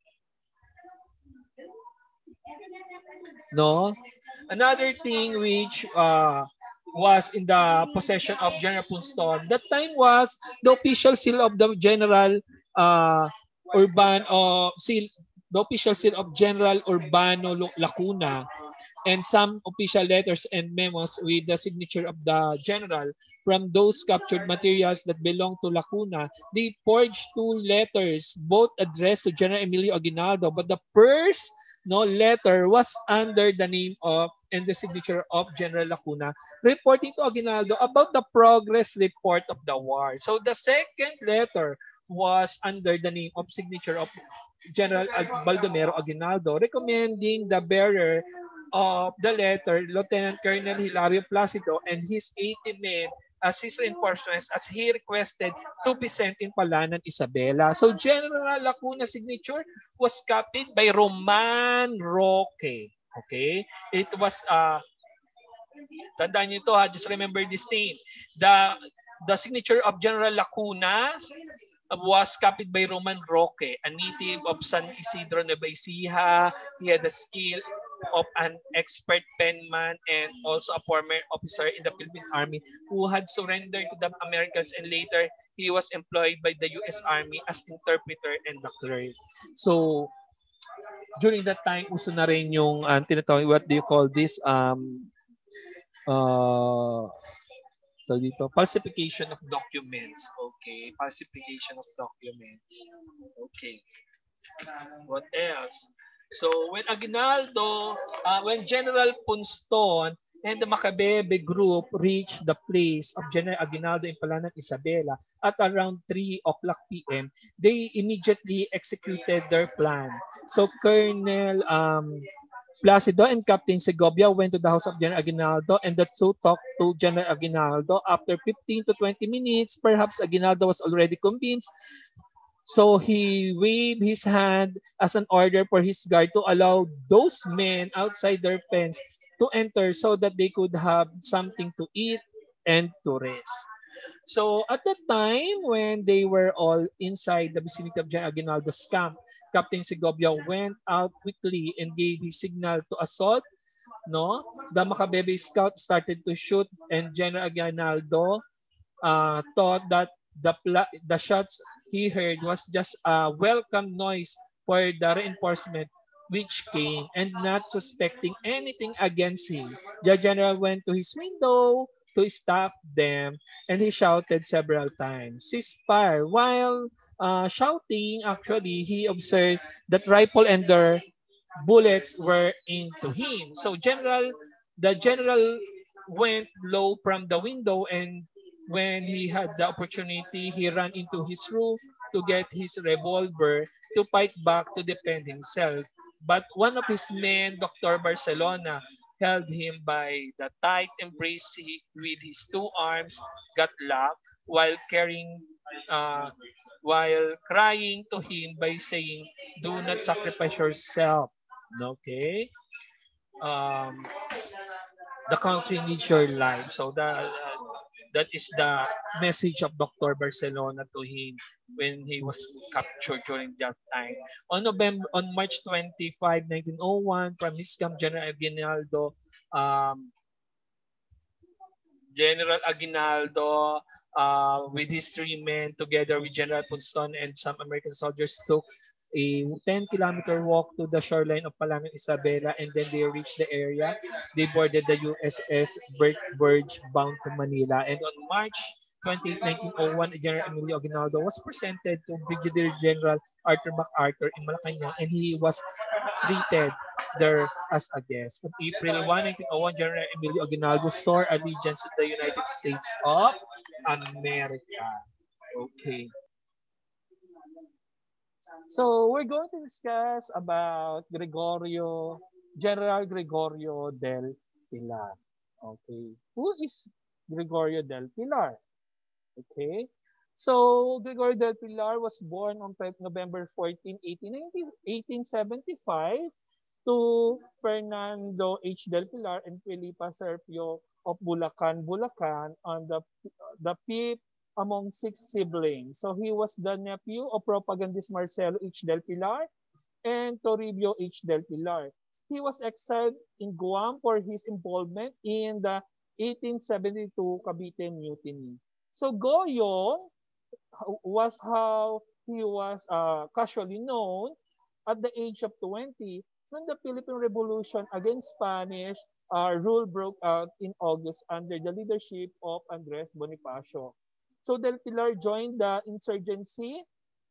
Speaker 2: no? Another thing which uh, was in the possession of General Punston that time was the official seal of the General uh, Urban or seal the official seal of General Urbano Lacuna and some official letters and memos with the signature of the general. From those captured materials that belonged to Lacuna, they forged two letters, both addressed to General Emilio Aguinaldo, but the first no letter was under the name of and the signature of General Lacuna, reporting to Aguinaldo about the progress report of the war. So the second letter was under the name of signature of General Baldomero Aguinaldo, recommending the bearer of the letter, Lieutenant Colonel Hilario Placido, and his eighty men as his reinforcements as he requested to be sent in Palanan Isabela. So General Lacuna's signature was copied by Roman Roque. Okay? It was, uh, tandaan nyo ito ha, just remember this name. The, the signature of General Lacuna was copied by Roman Roque, a native of San Isidro Nueva Ecija. He had the skill of an expert penman and also a former officer in the Philippine Army who had surrendered to the Americans, and later he was employed by the U S Army as interpreter and the clerk. So during that time, uso na rin yung uh, tinatawag, what do you call this? Um, uh, dito, falsification of documents. Okay, falsification of documents. Okay. What else? So when Aguinaldo, uh, when General Punston and the Macabebe group reached the place of General Aguinaldo in Palanan Isabela at around three o'clock p m, they immediately executed their plan. So Colonel um, Placido and Captain Segovia went to the house of General Aguinaldo and the two talked to General Aguinaldo. After fifteen to twenty minutes, perhaps Aguinaldo was already convinced. So he waved his hand as an order for his guard to allow those men outside their fence to enter so that they could have something to eat and to rest. So at that time, when they were all inside the vicinity of General Aguinaldo's camp, Captain Segovia went out quickly and gave his signal to assault. No, the Macabebe scout started to shoot, and General Aguinaldo uh, thought that the the shots he heard was just a welcome noise for the reinforcement which came, and not suspecting anything against him. The general went to his window to stop them, and he shouted several times, "Ceasefire!" While uh, shouting, actually, he observed that rifle and their bullets were into him. So general, the general went low from the window, and when he had the opportunity, he ran into his room to get his revolver to fight back to defend himself. But one of his men, Doctor Barcelona, held him by the tight embrace he, with his two arms, got locked while carrying, uh, while crying to him by saying, "Do not sacrifice yourself." Okay, um, the country needs your life. So the uh, that is the message of Doctor Barcelona to him when he was captured during that time. On November, on March twenty-fifth, nineteen oh one, from his camp, General Aguinaldo um, General Aguinaldo, uh, with his three men, together with General Punson and some American soldiers, took a ten kilometer walk to the shoreline of Palangan Isabela, and then they reached the area. They boarded the U S S Bert Burge bound to Manila. And on March twenty-eighth, nineteen oh one, General Emilio Aguinaldo was presented to Brigadier General Arthur MacArthur in Malacanang, and he was treated there as a guest. On April first, nineteen oh one, General Emilio Aguinaldo swore allegiance to the United States of America. Okay. So we're going to discuss about Gregorio, General Gregorio del Pilar. Okay. Who is Gregorio del Pilar? Okay. So Gregorio del Pilar was born on November fourteenth, eighteen seventy-five to Fernando H. del Pilar and Felipa Serpio of Bulacan, Bulacan on the the fifth among six siblings. So he was the nephew of propagandist Marcelo H. del Pilar and Toribio H. del Pilar. He was exiled in Guam for his involvement in the eighteen seventy-two Cavite Mutiny. So Goyo was how he was uh, casually known at the age of twenty when the Philippine Revolution against Spanish uh, rule broke out in August under the leadership of Andres Bonifacio. So Del Pilar joined the insurgency.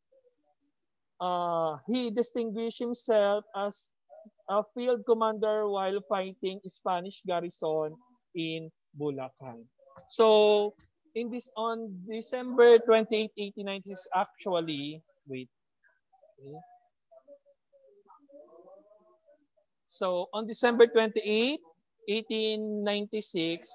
Speaker 2: Uh, he distinguished himself as a field commander while fighting Spanish garrison in Bulacan. So in this on December twenty-eighth, eighteen ninety-six, actually, wait. Okay. So on December twenty-eighth, eighteen ninety-six,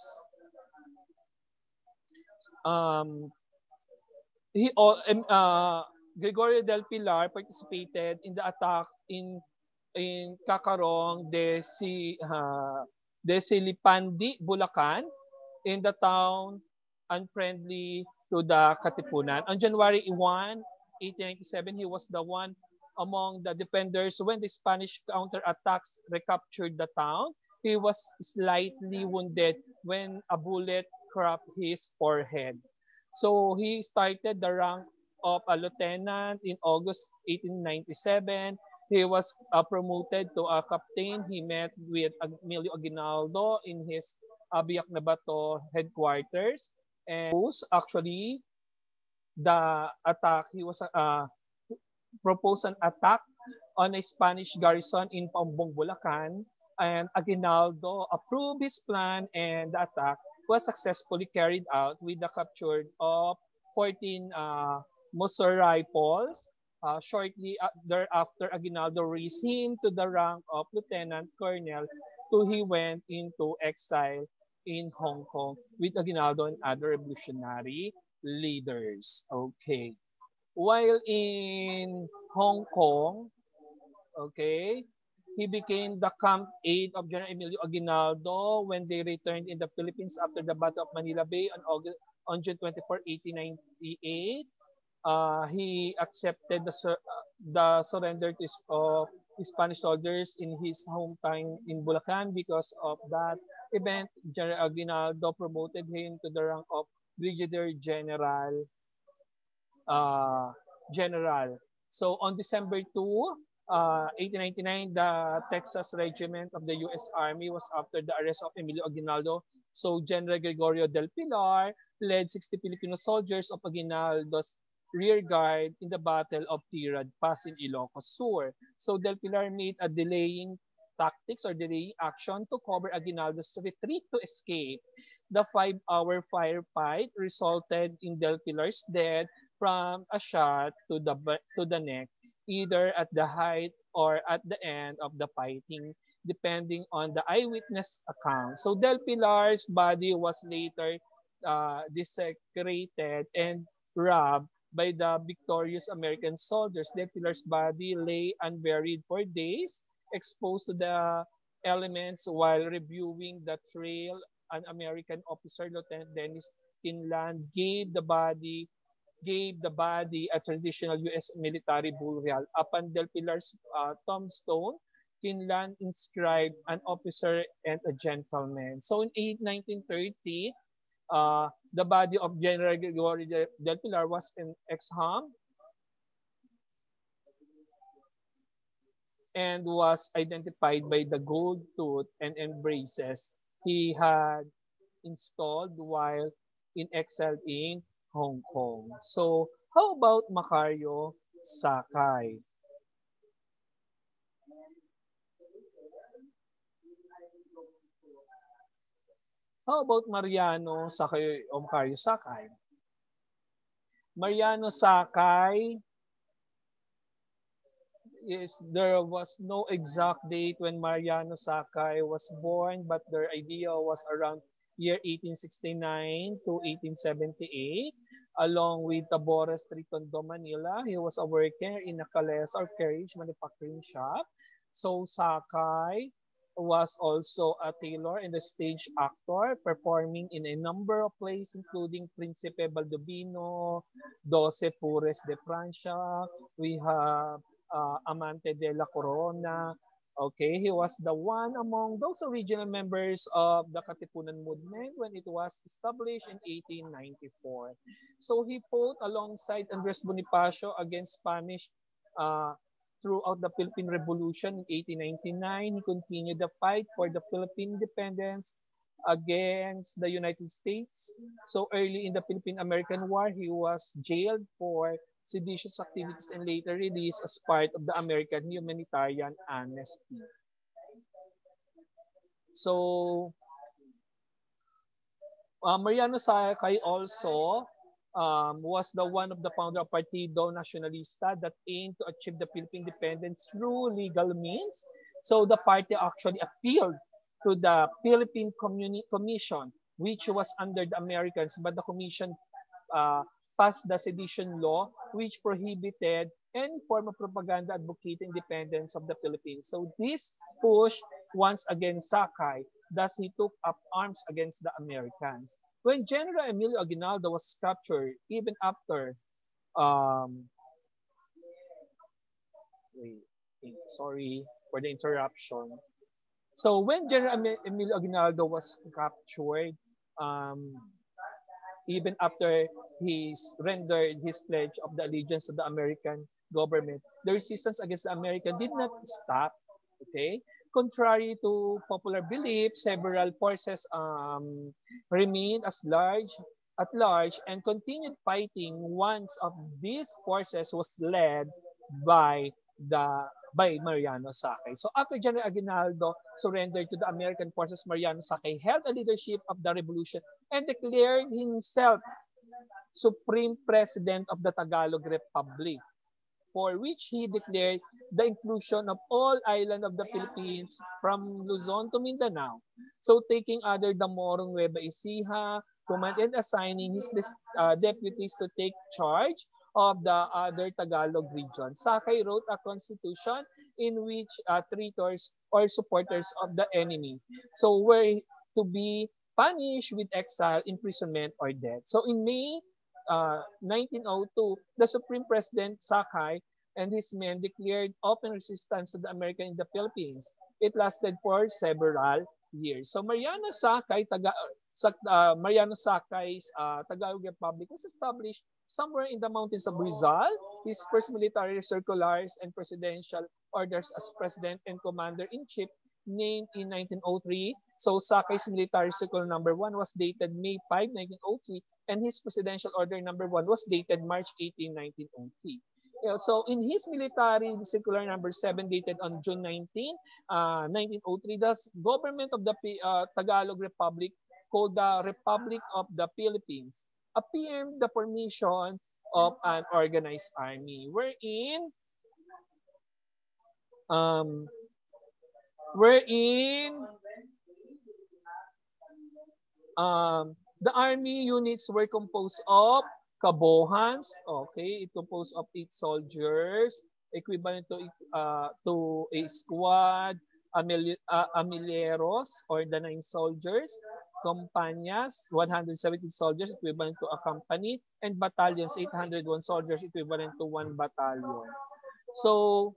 Speaker 2: um, he uh, Gregorio del Pilar participated in the attack in in Cacarong de si uh, de Silipandi, Bulacan, in the town unfriendly to the Katipunan. On January first, eighteen ninety-seven, he was the one among the defenders when the Spanish counterattacks recaptured the town. He was slightly wounded when a bullet cracked his forehead. So he started the rank of a lieutenant in August eighteen ninety-seven. He was uh, promoted to a captain. He met with Emilio Aguinaldo in his Abiyak na Bato headquarters. And actually, the attack, he was uh, proposed an attack on a Spanish garrison in Pambong, Bulacan, and Aguinaldo approved his plan, and the attack was successfully carried out with the capture of fourteen uh, Musar rifles. Uh, shortly thereafter, Aguinaldo raised him to the rank of lieutenant colonel, till he went into exile in Hong Kong with Aguinaldo and other revolutionary leaders. Okay. While in Hong Kong, okay, he became the camp aide of General Emilio Aguinaldo when they returned in the Philippines after the Battle of Manila Bay on August on June twenty-fourth, eighteen ninety-eight. Uh, he accepted the sur the surrender to, of Spanish soldiers in his hometown in Bulacan. Because of that event, General Aguinaldo promoted him to the rank of Brigadier General. Uh, General. So on December second, uh, eighteen ninety-nine, the Texas Regiment of the U S Army was after the arrest of Emilio Aguinaldo. So General Gregorio del Pilar led sixty Filipino soldiers of Aguinaldo's rear guard in the Battle of Tirad Pass in Ilocos Sur. So Del Pilar made a delaying tactics or delaying action to cover Aguinaldo's retreat to escape. The five-hour firefight resulted in Del Pilar's death from a shot to the to the neck, either at the height or at the end of the fighting, depending on the eyewitness account. So Del Pilar's body was later uh, desecrated and robbed by the victorious American soldiers. Del Pilar's body lay unburied for days, exposed to the elements while reviewing the trail. An American officer, Lieutenant Dennis Kinlan, gave the body gave the body a traditional U S military burial. Upon Del Pilar's uh, tombstone, Kinlan inscribed an officer and a gentleman. So in nineteen thirty, Uh, the body of General Gregorio del Pilar was in exhumed and was identified by the gold tooth and embraces he had installed while in exile in Hong Kong. So, how about Macario Sakay? How about Mariano Sakay o Macario Sakay? Mariano Sakay, is there was no exact date when Mariano Sakay was born, but their idea was around year eighteen sixty-nine to eighteen seventy-eight. Along with Tabores Ritondo, Manila, he was a worker in a Cales or carriage manufacturing shop. So Sakay was also a tailor and a stage actor, performing in a number of plays, including Príncipe Baldovino, Doce Pures de Francia. We have uh, Amante de la Corona. Okay, he was the one among those original members of the Katipunan movement when it was established in eighteen ninety-four. So he fought alongside Andres Bonifacio against Spanish uh, throughout the Philippine Revolution in eighteen ninety-nine. He continued the fight for the Philippine independence against the United States. So early in the Philippine-American War, he was jailed for seditious activities and later released as part of the American humanitarian amnesty. So, uh, Mariano Sakay also um, was the one of the founder of Partido Nacionalista that aimed to achieve the Philippine independence through legal means. So the party actually appealed to the Philippine Communi- Commission, which was under the Americans, but the commission uh, passed the sedition law, which prohibited any form of propaganda advocating independence of the Philippines. So this pushed once again Sakay, thus he took up arms against the Americans. When General Emilio Aguinaldo was captured, even after, um, wait, sorry for the interruption. So when General Emilio Aguinaldo was captured, um, even after he rendered his pledge of the allegiance to the American government, the resistance against the American did not stop. Okay, contrary to popular belief, several forces um, remained as large at large and continued fighting. One of these forces was led by the by Mariano Sakay. So after General Aguinaldo surrendered to the American forces, Mariano Sakay held the leadership of the revolution and declared himself Supreme President of the Tagalog Republic, for which he declared the inclusion of all island of the Philippines from Luzon to Mindanao. So taking other Damorong Nueva Ecija, command and assigning his uh, deputies to take charge of the other Tagalog region. Sakay wrote a constitution in which uh, traitors or supporters of the enemy so were to be punished with exile, imprisonment, or death. So in May uh, nineteen oh two, the Supreme President Sakay and his men declared open resistance to the American in the Philippines. It lasted for several years. So Mariano Sakay, Taga, uh, Mariano Sakay's uh, Tagalog Republic was established somewhere in the mountains of Rizal. His first military circulars and presidential orders as president and commander-in-chief named in nineteen oh three. So Sakay's military circular number one was dated May fifth, nineteen oh three, and his presidential order number one was dated March eighteenth, nineteen oh three. So in his military circular number seven dated on June nineteenth, uh, nineteen oh three, the government of the uh, Tagalog Republic, called the Republic of the Philippines, affirmed the formation of an organized army wherein um, wherein um, the army units were composed of kabohans, okay, it composed of eight soldiers, equivalent to uh, to a squad, amil uh, amileros, or the nine soldiers, compañías, one hundred seventy soldiers, equivalent to a company, and battalions, eight hundred one soldiers, equivalent to one battalion. So,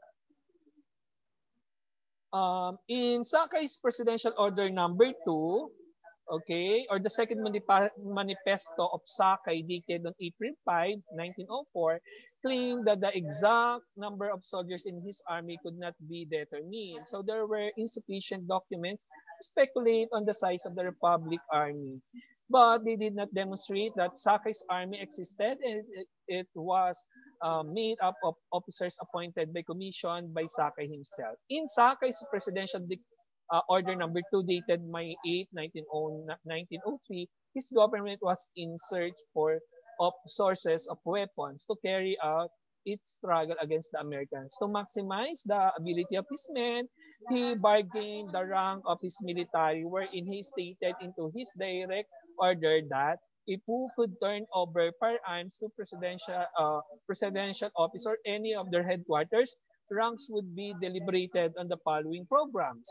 Speaker 2: um, in Sakay's presidential order number two, okay, or the second manipa- manifesto of Sakay dated on April fifth, nineteen oh four, claimed that the exact number of soldiers in his army could not be determined. So there were insufficient documents to speculate on the size of the Republic Army. But they did not demonstrate that Sakay's army existed, and it, it was uh, made up of officers appointed by commission by Sakay himself. In Sakay's presidential uh, order number two dated May eighth, nineteen oh three, his government was in search for of sources of weapons to carry out its struggle against the Americans. To maximize the ability of his men, he bargained the rank of his military, wherein he stated into his direct order that if who could turn over firearms to presidential uh, presidential office or any of their headquarters, ranks would be deliberated on the following programs.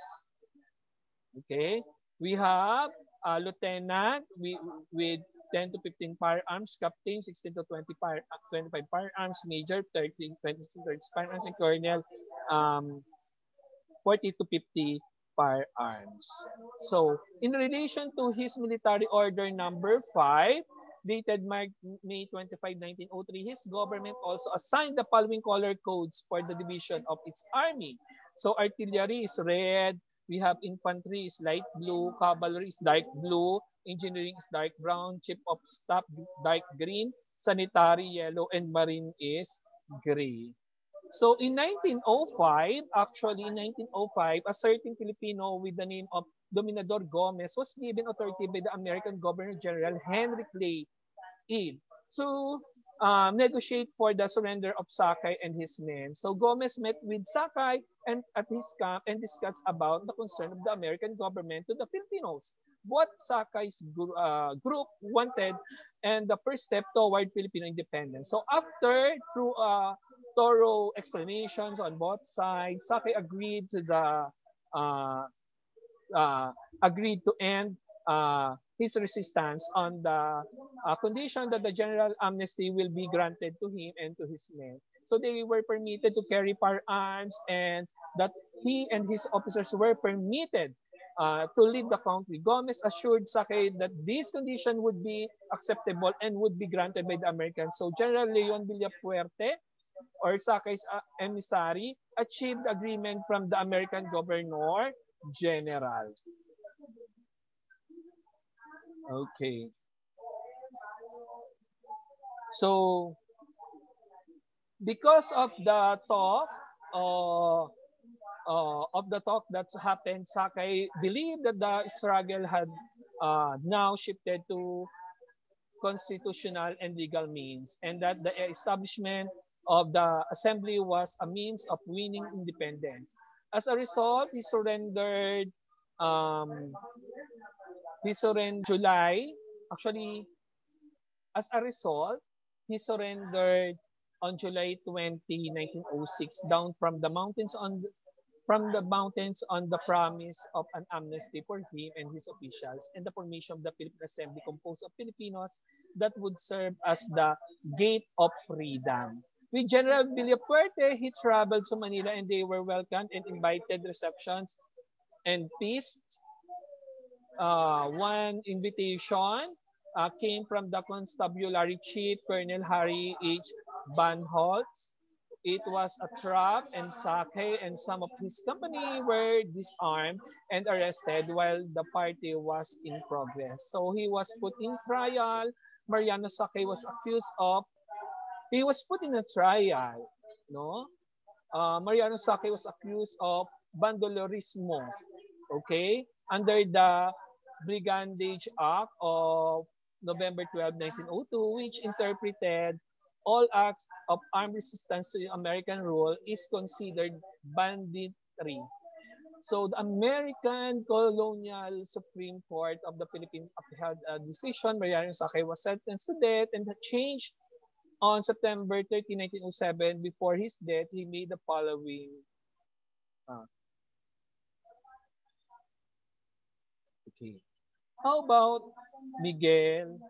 Speaker 2: Okay, we have a lieutenant we, with ten to fifteen firearms, captain sixteen to twenty fire, twenty-five firearms, major thirteen, twenty to thirty firearms, and colonel um, forty to fifty firearms. So, in relation to his military order number five, dated May twenty-fifth, nineteen oh three, his government also assigned the following color codes for the division of its army. So, artillery is red, we have infantry is light blue, cavalry is dark blue, engineering is dark brown, chief of staff dark green, sanitary yellow, and marine is gray. So in nineteen oh five, actually in nineteen oh five, a certain Filipino with the name of Dominador Gomez was given authority by the American Governor General Henry Clay in to um, negotiate for the surrender of Sakay and his men. So Gomez met with Sakay and at his camp and discussed about the concern of the American government to the Filipinos. What Sakay's gr- uh, group wanted and the first step toward Filipino independence. So after, through uh, thorough explanations on both sides, Sakay agreed to the uh, uh, agreed to end uh, his resistance on the uh, condition that the general amnesty will be granted to him and to his men. So they were permitted to carry firearms and that he and his officers were permitted uh, to leave the country. Gomez assured Sakay that this condition would be acceptable and would be granted by the Americans. So General Leon Villafuerte, or Sakay's uh, emissary, achieved agreement from the American Governor General. Okay. So, because of the talk uh, uh, of the talk that's happened, Sakay believed that the struggle had uh, now shifted to constitutional and legal means, and that the establishment of the assembly was a means of winning independence. As a result, he surrendered um, he surrendered July. Actually, as a result, he surrendered on July twentieth, nineteen oh six, down from the mountains on from the mountains on the promise of an amnesty for him and his officials and the formation of the Philippine Assembly composed of Filipinos that would serve as the gate of freedom. With General Villafuerte, he traveled to Manila and they were welcomed and invited receptions and feasts. Uh, one invitation uh, came from the constabulary chief, Colonel Harry H. Van Holtz. It was a trap, and Sakay and some of his company were disarmed and arrested while the party was in progress. So he was put in trial. Mariano Sakay was accused of, he was put in a trial, no? Uh, Mariano Sakay was accused of bandolerismo, okay? Under the Brigandage Act of November twelfth, nineteen oh two, which interpreted all acts of armed resistance to American rule is considered banditry. So the American Colonial Supreme Court of the Philippines upheld a decision. Mariano Sakay was sentenced to death and changed on September thirtieth, nineteen oh seven. Before his death, he made the following. Uh, okay. How about Miguel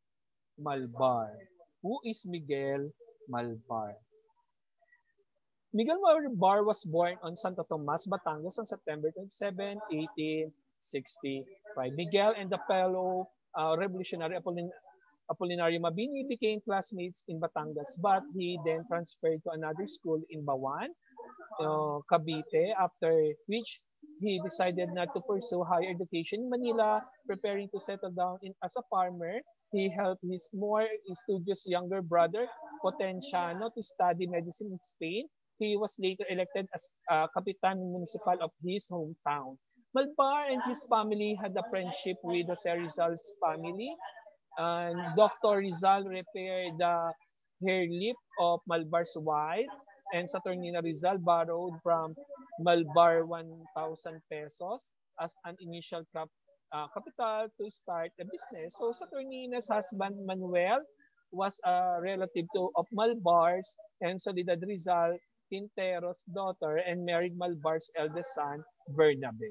Speaker 2: Malvar? Who is Miguel Malvar? Miguel Malvar was born on Santo Tomas, Batangas on September twenty-seventh, eighteen sixty-five. Miguel and the fellow uh, revolutionary Apollin Apolinario Mabini became classmates in Batangas, but he then transferred to another school in Bawan, uh, Cavite, after which he decided not to pursue higher education in Manila, preparing to settle down in, as a farmer. He helped his more studious younger brother, Potenciano, to study medicine in Spain. He was later elected as uh, Capitan Municipal of his hometown. Malvar and his family had a friendship with the Sir Rizal's family, and Doctor Rizal repaired the hair lip of Malvar's wife, and Saturnina Rizal borrowed from Malvar one thousand pesos as an initial cap, uh, capital to start a business. So Saturnina's husband Manuel was a relative to, of Malvar's, and Soledad Rizal, Quintero's daughter, and married Malvar's eldest son, Bernabe.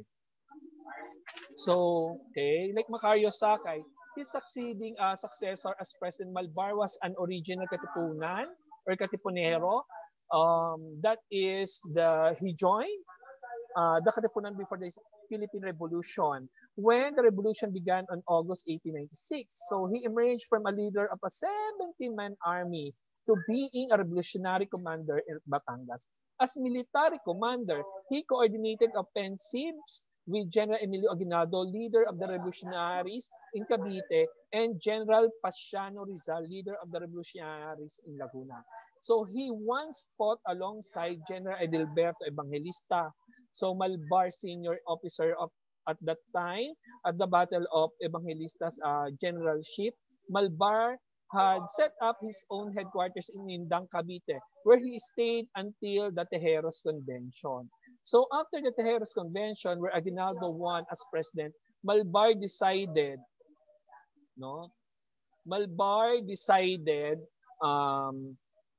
Speaker 2: So, okay, like Macario Sakay, his succeeding uh, successor as President Malvar was an original Katipunan or Katipunero. Um, that is the he joined uh, the Katipunan before the Philippine Revolution, when the revolution began on August eighteen ninety-six. So he emerged from a leader of a seventy-man army to being a revolutionary commander in Batangas. As military commander, he coordinated offensives with General Emilio Aguinaldo, leader of the revolutionaries in Cavite, and General Pasiano Rizal, leader of the revolutionaries in Laguna. So he once fought alongside General Edilberto Evangelista, so Malvar senior officer of at that time at the Battle of Evangelista's uh, generalship. Malvar had set up his own headquarters in Indang, Cavite, where he stayed until the Tejeros Convention. So after the Tejeros Convention, where Aguinaldo won as president, Malvar decided, no, Malvar decided um,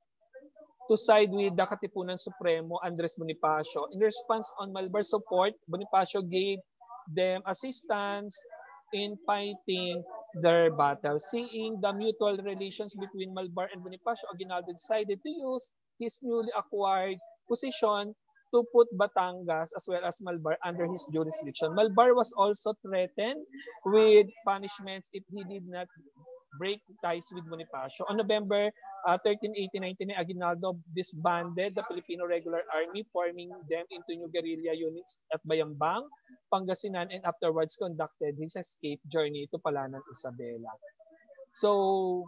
Speaker 2: to side with the Katipunan Supremo, Andres Bonifacio. In response on Malvar's support, Bonifacio gave them assistance in fighting their battle. Seeing the mutual relations between Malvar and Bonifacio, Aguinaldo decided to use his newly acquired position to put Batangas as well as Malvar under his jurisdiction. Malvar was also threatened with punishments if he did not break ties with Bonifacio. On November uh, thirteenth, eighteen ninety-nine, Aguinaldo disbanded the Filipino Regular Army, forming them into new guerrilla units at Bayambang, Pangasinan, and afterwards conducted his escape journey to Palanan, Isabela. So,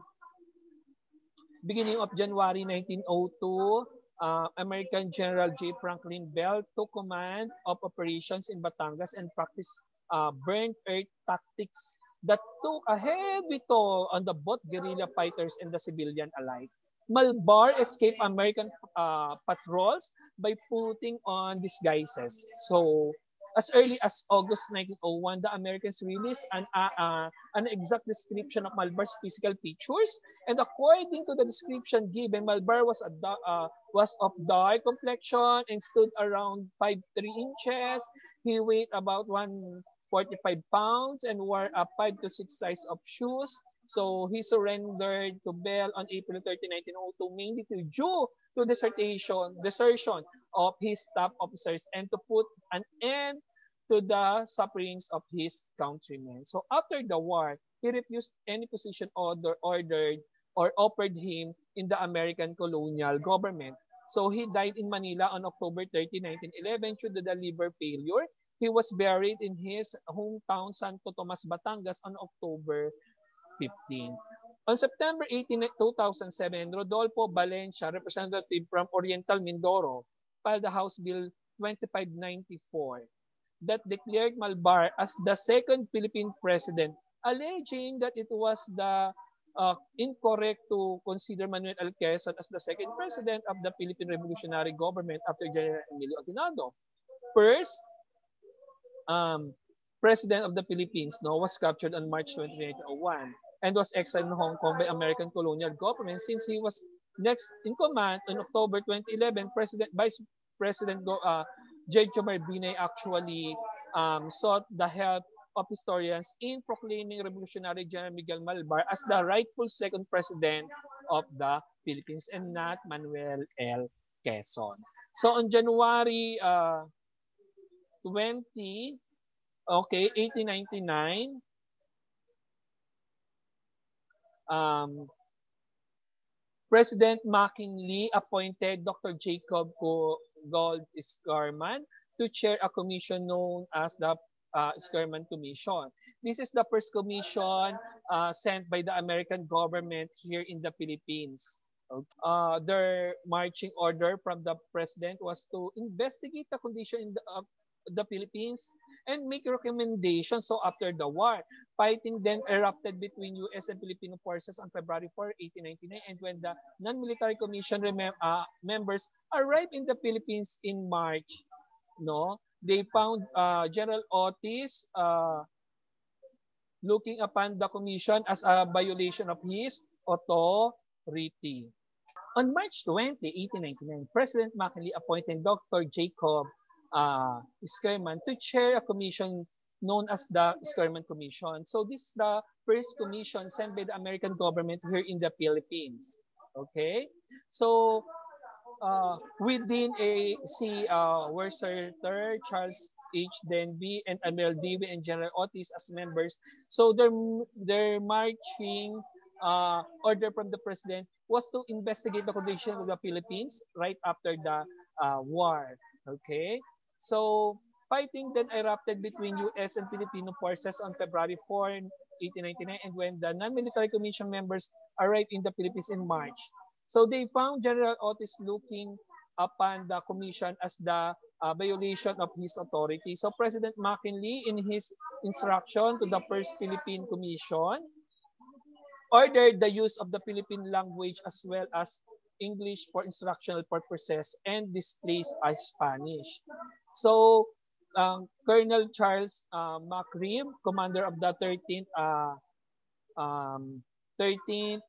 Speaker 2: beginning of January nineteen oh two, uh, American General J. Franklin Bell took command of operations in Batangas and practiced uh, burnt earth tactics that took a heavy toll on the both guerrilla fighters and the civilian alike. Malvar escaped American uh, patrols by putting on disguises. So, as early as August nineteen oh one, the Americans released an, uh, uh, an exact description of Malvar's physical features, and according to the description given, Malvar was a uh, was of dark complexion and stood around five foot three inches. He weighed about one forty-five pounds and wore a five to six size of shoes. So he surrendered to Bell on April thirtieth, nineteen oh two, mainly to due to desertion, desertion of his staff officers and to put an end to the sufferings of his countrymen. So after the war, he refused any position order, ordered or offered him in the American colonial government. So he died in Manila on October thirtieth, nineteen eleven due to the liver failure. He was buried in his hometown, Santo Tomas, Batangas, on October fifteenth. On September eighteenth, two thousand seven, Rodolfo Valencia, representative from Oriental Mindoro, filed the House Bill twenty-five ninety-four that declared Malvar as the second Philippine president, alleging that it was the uh, incorrect to consider Manuel L. Quezon as the second president of the Philippine Revolutionary Government after General Emilio Aguinaldo. First, um, president of the Philippines, no, was captured on March twentieth, nineteen oh one and was exiled in Hong Kong by American colonial government. Since he was next in command on October twenty eleven, President Vice President uh, Jejo Marbinay actually um, sought the help of historians in proclaiming Revolutionary General Miguel Malvar as the rightful second president of the Philippines and not Manuel L. Quezon. So on January uh, twentieth, okay, eighteen ninety-nine, um, President McKinley appointed Doctor Jacob Gold Scarman to chair a commission known as the uh, Scarman Commission. This is the first commission uh, sent by the American government here in the Philippines. Okay. Uh, their marching order from the president was to investigate the condition in the, uh, the Philippines and make recommendations. So after the war, fighting then erupted between U S and Filipino forces on February fourth, eighteen ninety-nine, and when the non-military commission uh, members arrived in the Philippines in March, no, they found uh, General Otis uh, looking upon the commission as a violation of his authority. On March twentieth, eighteen ninety-nine, President McKinley appointed Doctor Jacob uh, Scarman to chair a commission known as the Scarman Commission. So this is the first commission sent by the American government here in the Philippines. Okay? So uh, within a C. Uh, Werser, Charles H. Denby, and Admiral Dewey and General Otis as members. So their, their marching uh, order from the president was to investigate the condition of the Philippines right after the uh, war. Okay? So fighting then erupted between U S and Filipino forces on February fourth, eighteen ninety-nine, and when the non-military commission members arrived in the Philippines in March. So they found General Otis looking upon the commission as the uh, violation of his authority. So President McKinley, in his instruction to the First Philippine Commission, ordered the use of the Philippine language as well as English for instructional purposes and displays as Spanish. So um, Colonel Charles uh, McRib, commander of the thirteenth uh, um, thirteenth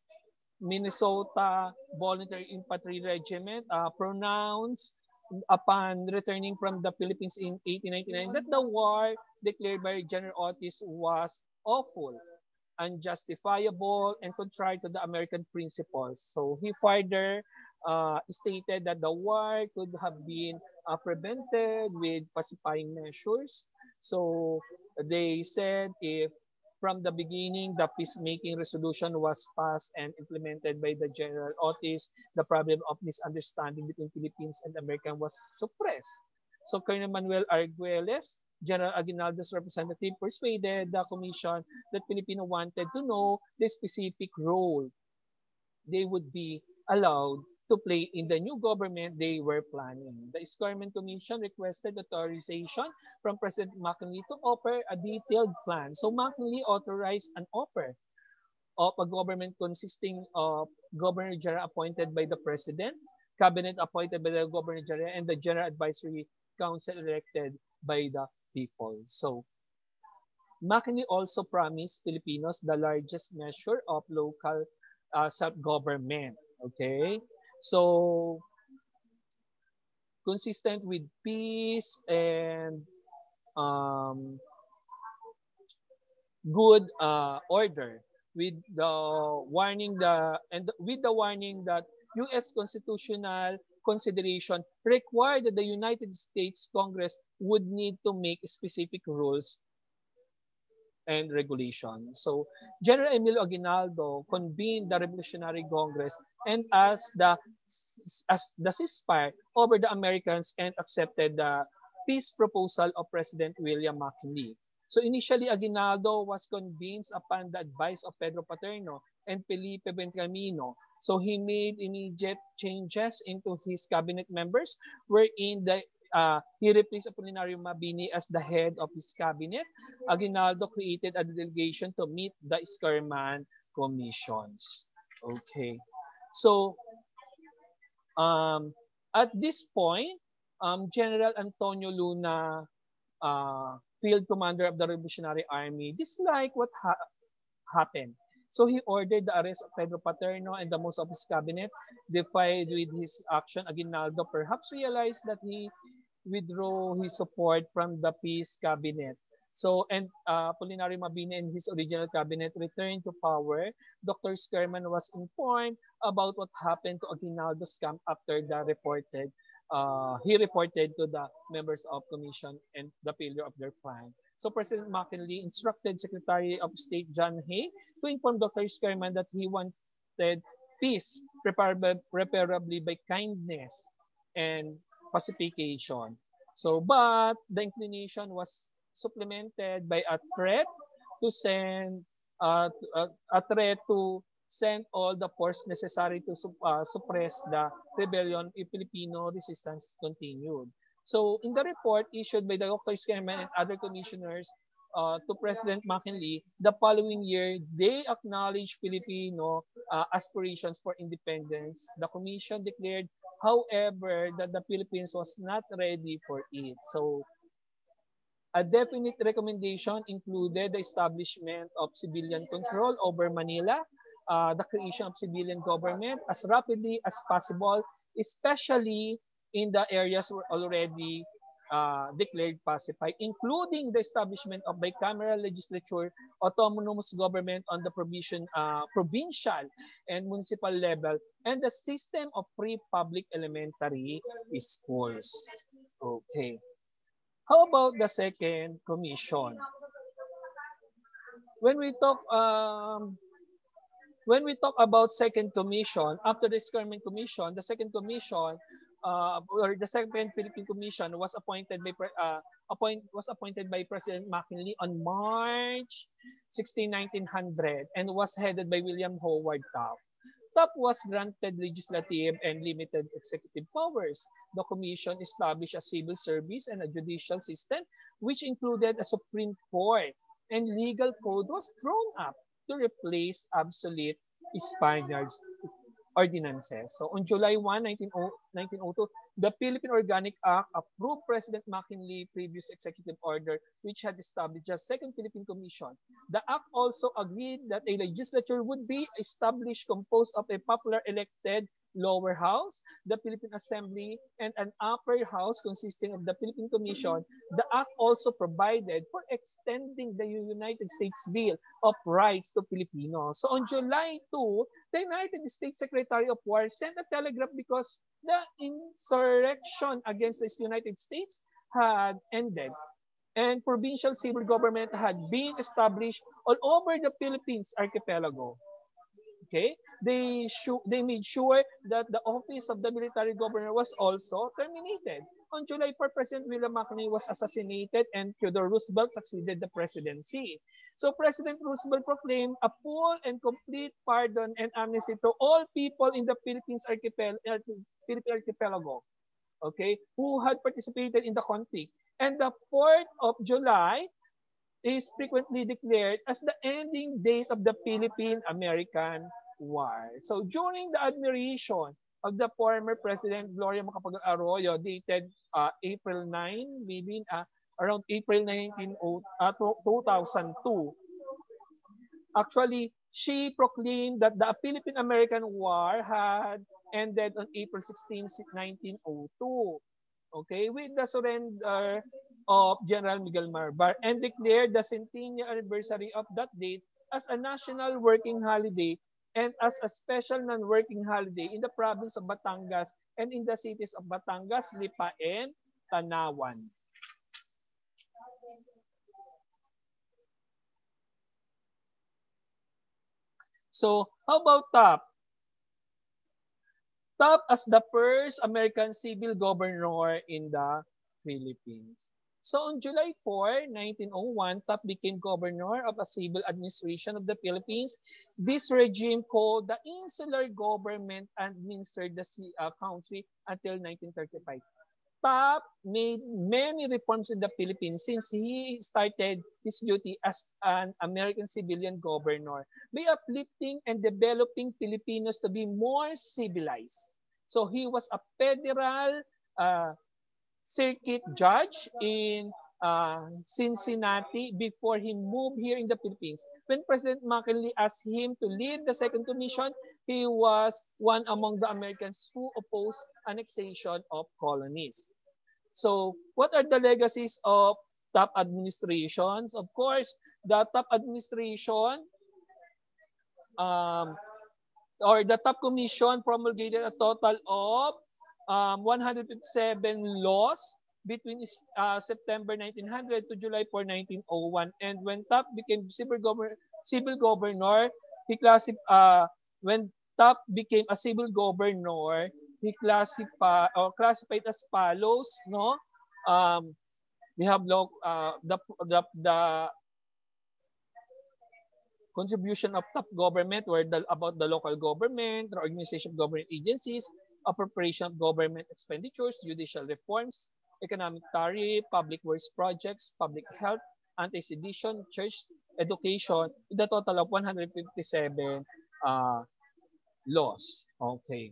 Speaker 2: Minnesota Voluntary Infantry Regiment, uh, pronounced upon returning from the Philippines in eighteen ninety-nine that the war declared by General Otis was awful, unjustifiable, and contrary to the American principles. So he further uh, stated that the war could have been uh, prevented with pacifying measures. So they said if from the beginning the peacemaking resolution was passed and implemented by the General Otis, the problem of misunderstanding between Philippines and American was suppressed. So Colonel Manuel Arguelles, General Aguinaldo's representative, persuaded the commission that Filipino wanted to know the specific role they would be allowed to play in the new government they were planning. The Scarman Commission requested authorization from President McKinley to offer a detailed plan. So McKinley authorized an offer of a government consisting of Governor General appointed by the President, Cabinet appointed by the Governor General, and the General Advisory Council elected by the people. So McKinley also promised Filipinos the largest measure of local uh, self-government. Okay? So, consistent with peace and um, good uh, order, with the warning the and with the warning that U S constitutional consideration required that the United States Congress would need to make specific rules and regulation. So General Emilio Aguinaldo convened the Revolutionary Congress and as the as the ceasefire over the Americans and accepted the peace proposal of President William McKinley. So initially Aguinaldo was convinced upon the advice of Pedro Paterno and Felipe Benjamino. So he made immediate changes into his cabinet members, wherein the Uh, he replaced Apolinario Mabini as the head of his cabinet. Aguinaldo created a delegation to meet the Scarman commissions. Okay. So, um, at this point, um, General Antonio Luna, uh, field commander of the Revolutionary Army, disliked what ha happened. So he ordered the arrest of Pedro Paterno and the most of his cabinet. Defied with his action, Aguinaldo perhaps realized that he withdrew his support from the peace cabinet. So, and uh, Apolinario Mabini and his original cabinet returned to power. Doctor Scarman was informed about what happened to Aguinaldo's camp after the reported uh, he reported to the members of commission and the failure of their plan. So President McKinley instructed Secretary of State John Hay to inform Doctor Skerman that he wanted peace, preparable, preferably by kindness and pacification. So, but the inclination was supplemented by a threat to send uh, a, a threat to send all the force necessary to uh, suppress the rebellion if Filipino resistance continued. So, in the report issued by the Doctor Skerman and other commissioners uh, to President McKinley, the following year, they acknowledged Filipino uh, aspirations for independence. The commission declared, however, that the Philippines was not ready for it. So, a definite recommendation included the establishment of civilian control over Manila, uh, the creation of civilian government as rapidly as possible, especially in the areas were already uh, declared pacified, including the establishment of bicameral legislature, autonomous government on the provision, uh, provincial and municipal level, and the system of free public elementary schools. Okay. How about the second commission? When we talk um, when we talk about second commission, after the Skerman Commission, the second commission uh, or the second Philippine Commission was appointed by uh, appoint was appointed by President McKinley on March sixteenth, nineteen hundred, and was headed by William Howard Taft. Taft was granted legislative and limited executive powers. The commission established a civil service and a judicial system, which included a Supreme Court, and legal code was drawn up to replace obsolete Spaniards ordinances. So on July first, nineteen oh two, the Philippine Organic Act approved President McKinley's previous executive order, which had established a second Philippine Commission. The act also agreed that a legislature would be established composed of a popular elected lower house, the Philippine Assembly, and an upper house consisting of the Philippine Commission. The act also provided for extending the United States Bill of Rights to Filipinos. So on July second, the United States Secretary of War sent a telegram because the insurrection against the United States had ended and provincial civil government had been established all over the Philippines archipelago. Okay, they sh- they made sure that the office of the military governor was also terminated. On July fourth, President William McKinley was assassinated and Theodore Roosevelt succeeded the presidency. So President Roosevelt proclaimed a full and complete pardon and amnesty to all people in the Philippines archipel- Philippine archipelago, okay, who had participated in the conflict. And the fourth of July is frequently declared as the ending date of the Philippine-American War. So during the administration of the former President Gloria Macapagal Arroyo, dated uh, April ninth, maybe uh, around April nineteenth, uh, two thousand two, actually, she proclaimed that the Philippine-American War had ended on April sixteenth, nineteen oh two. Okay, with the surrender of General Miguel Marbar, and declared the centennial anniversary of that date as a national working holiday and as a special non-working holiday in the province of Batangas and in the cities of Batangas, Lipa, and Tanawan. So, how about Taft? Taft as the first American civil governor in the Philippines. So on July fourth, nineteen oh one, Taft became governor of a civil administration of the Philippines. This regime, called the Insular Government, administered the uh, country until nineteen thirty-five. Taft made many reforms in the Philippines since he started his duty as an American civilian governor by uplifting and developing Filipinos to be more civilized. So he was a federal uh, circuit judge in uh, Cincinnati before he moved here in the Philippines. When President McKinley asked him to lead the Second Commission, he was one among the Americans who opposed annexation of colonies. So what are the legacies of Taft administrations? Of course, the Taft administration um, or the Taft Commission promulgated a total of um, one hundred fifty-seven laws between uh, September nineteen hundred to July fourth, nineteen oh one. And when Top became civil governor, civil governor, he classified uh, when Top became a civil governor, he classified or classified as follows, no? Um, we have lo- uh, the, the the contribution of top government were the, about the local government, the organization of government agencies, appropriation of government expenditures, judicial reforms, economic tariff, public works projects, public health, anti-sedition, church education, the total of one hundred fifty-seven uh, laws. Okay.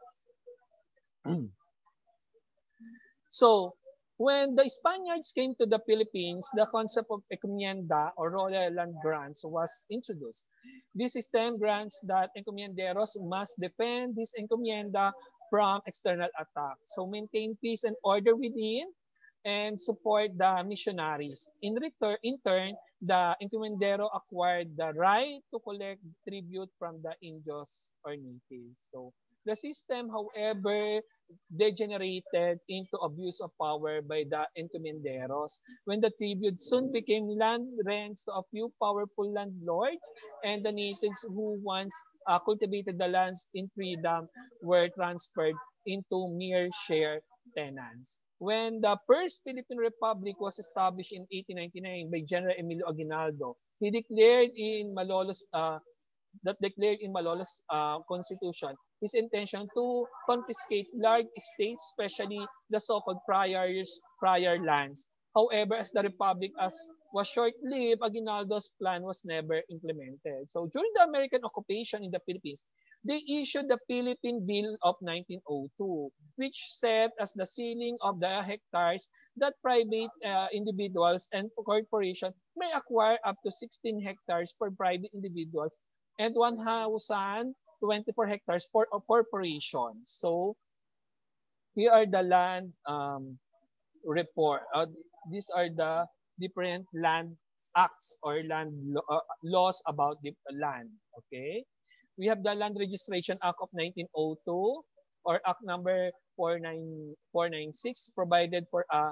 Speaker 2: So, when the Spaniards came to the Philippines, the concept of encomienda or royal land grants was introduced. This system grants that encomienderos must defend this encomienda from external attack. So, maintain peace and order within and support the missionaries. In return, in turn, the encomendero acquired the right to collect tribute from the Indios or natives. So, the system, however, degenerated into abuse of power by the encomenderos when the tribute soon became land rents to a few powerful landlords, and the natives who once uh, cultivated the lands in freedom were transferred into mere share tenants. When the First Philippine Republic was established in eighteen ninety-nine by General Emilio Aguinaldo, he declared in Malolos uh, that declared in Malolos uh, constitution his intention to confiscate large estates, especially the so-called priors, prior lands. However, as the Republic as was short-lived, Aguinaldo's plan was never implemented. So during the American occupation in the Philippines, they issued the Philippine Bill of nineteen oh two, which set as the ceiling of the hectares that private uh, individuals and corporations may acquire up to sixteen hectares for private individuals and one thousand twenty-four hectares for a corporation. So here are the land um, report. Uh, these are the different land acts or land lo- uh, laws about the land. Okay, we have the Land Registration Act of nineteen oh two or Act number four nine four nine six, provided for a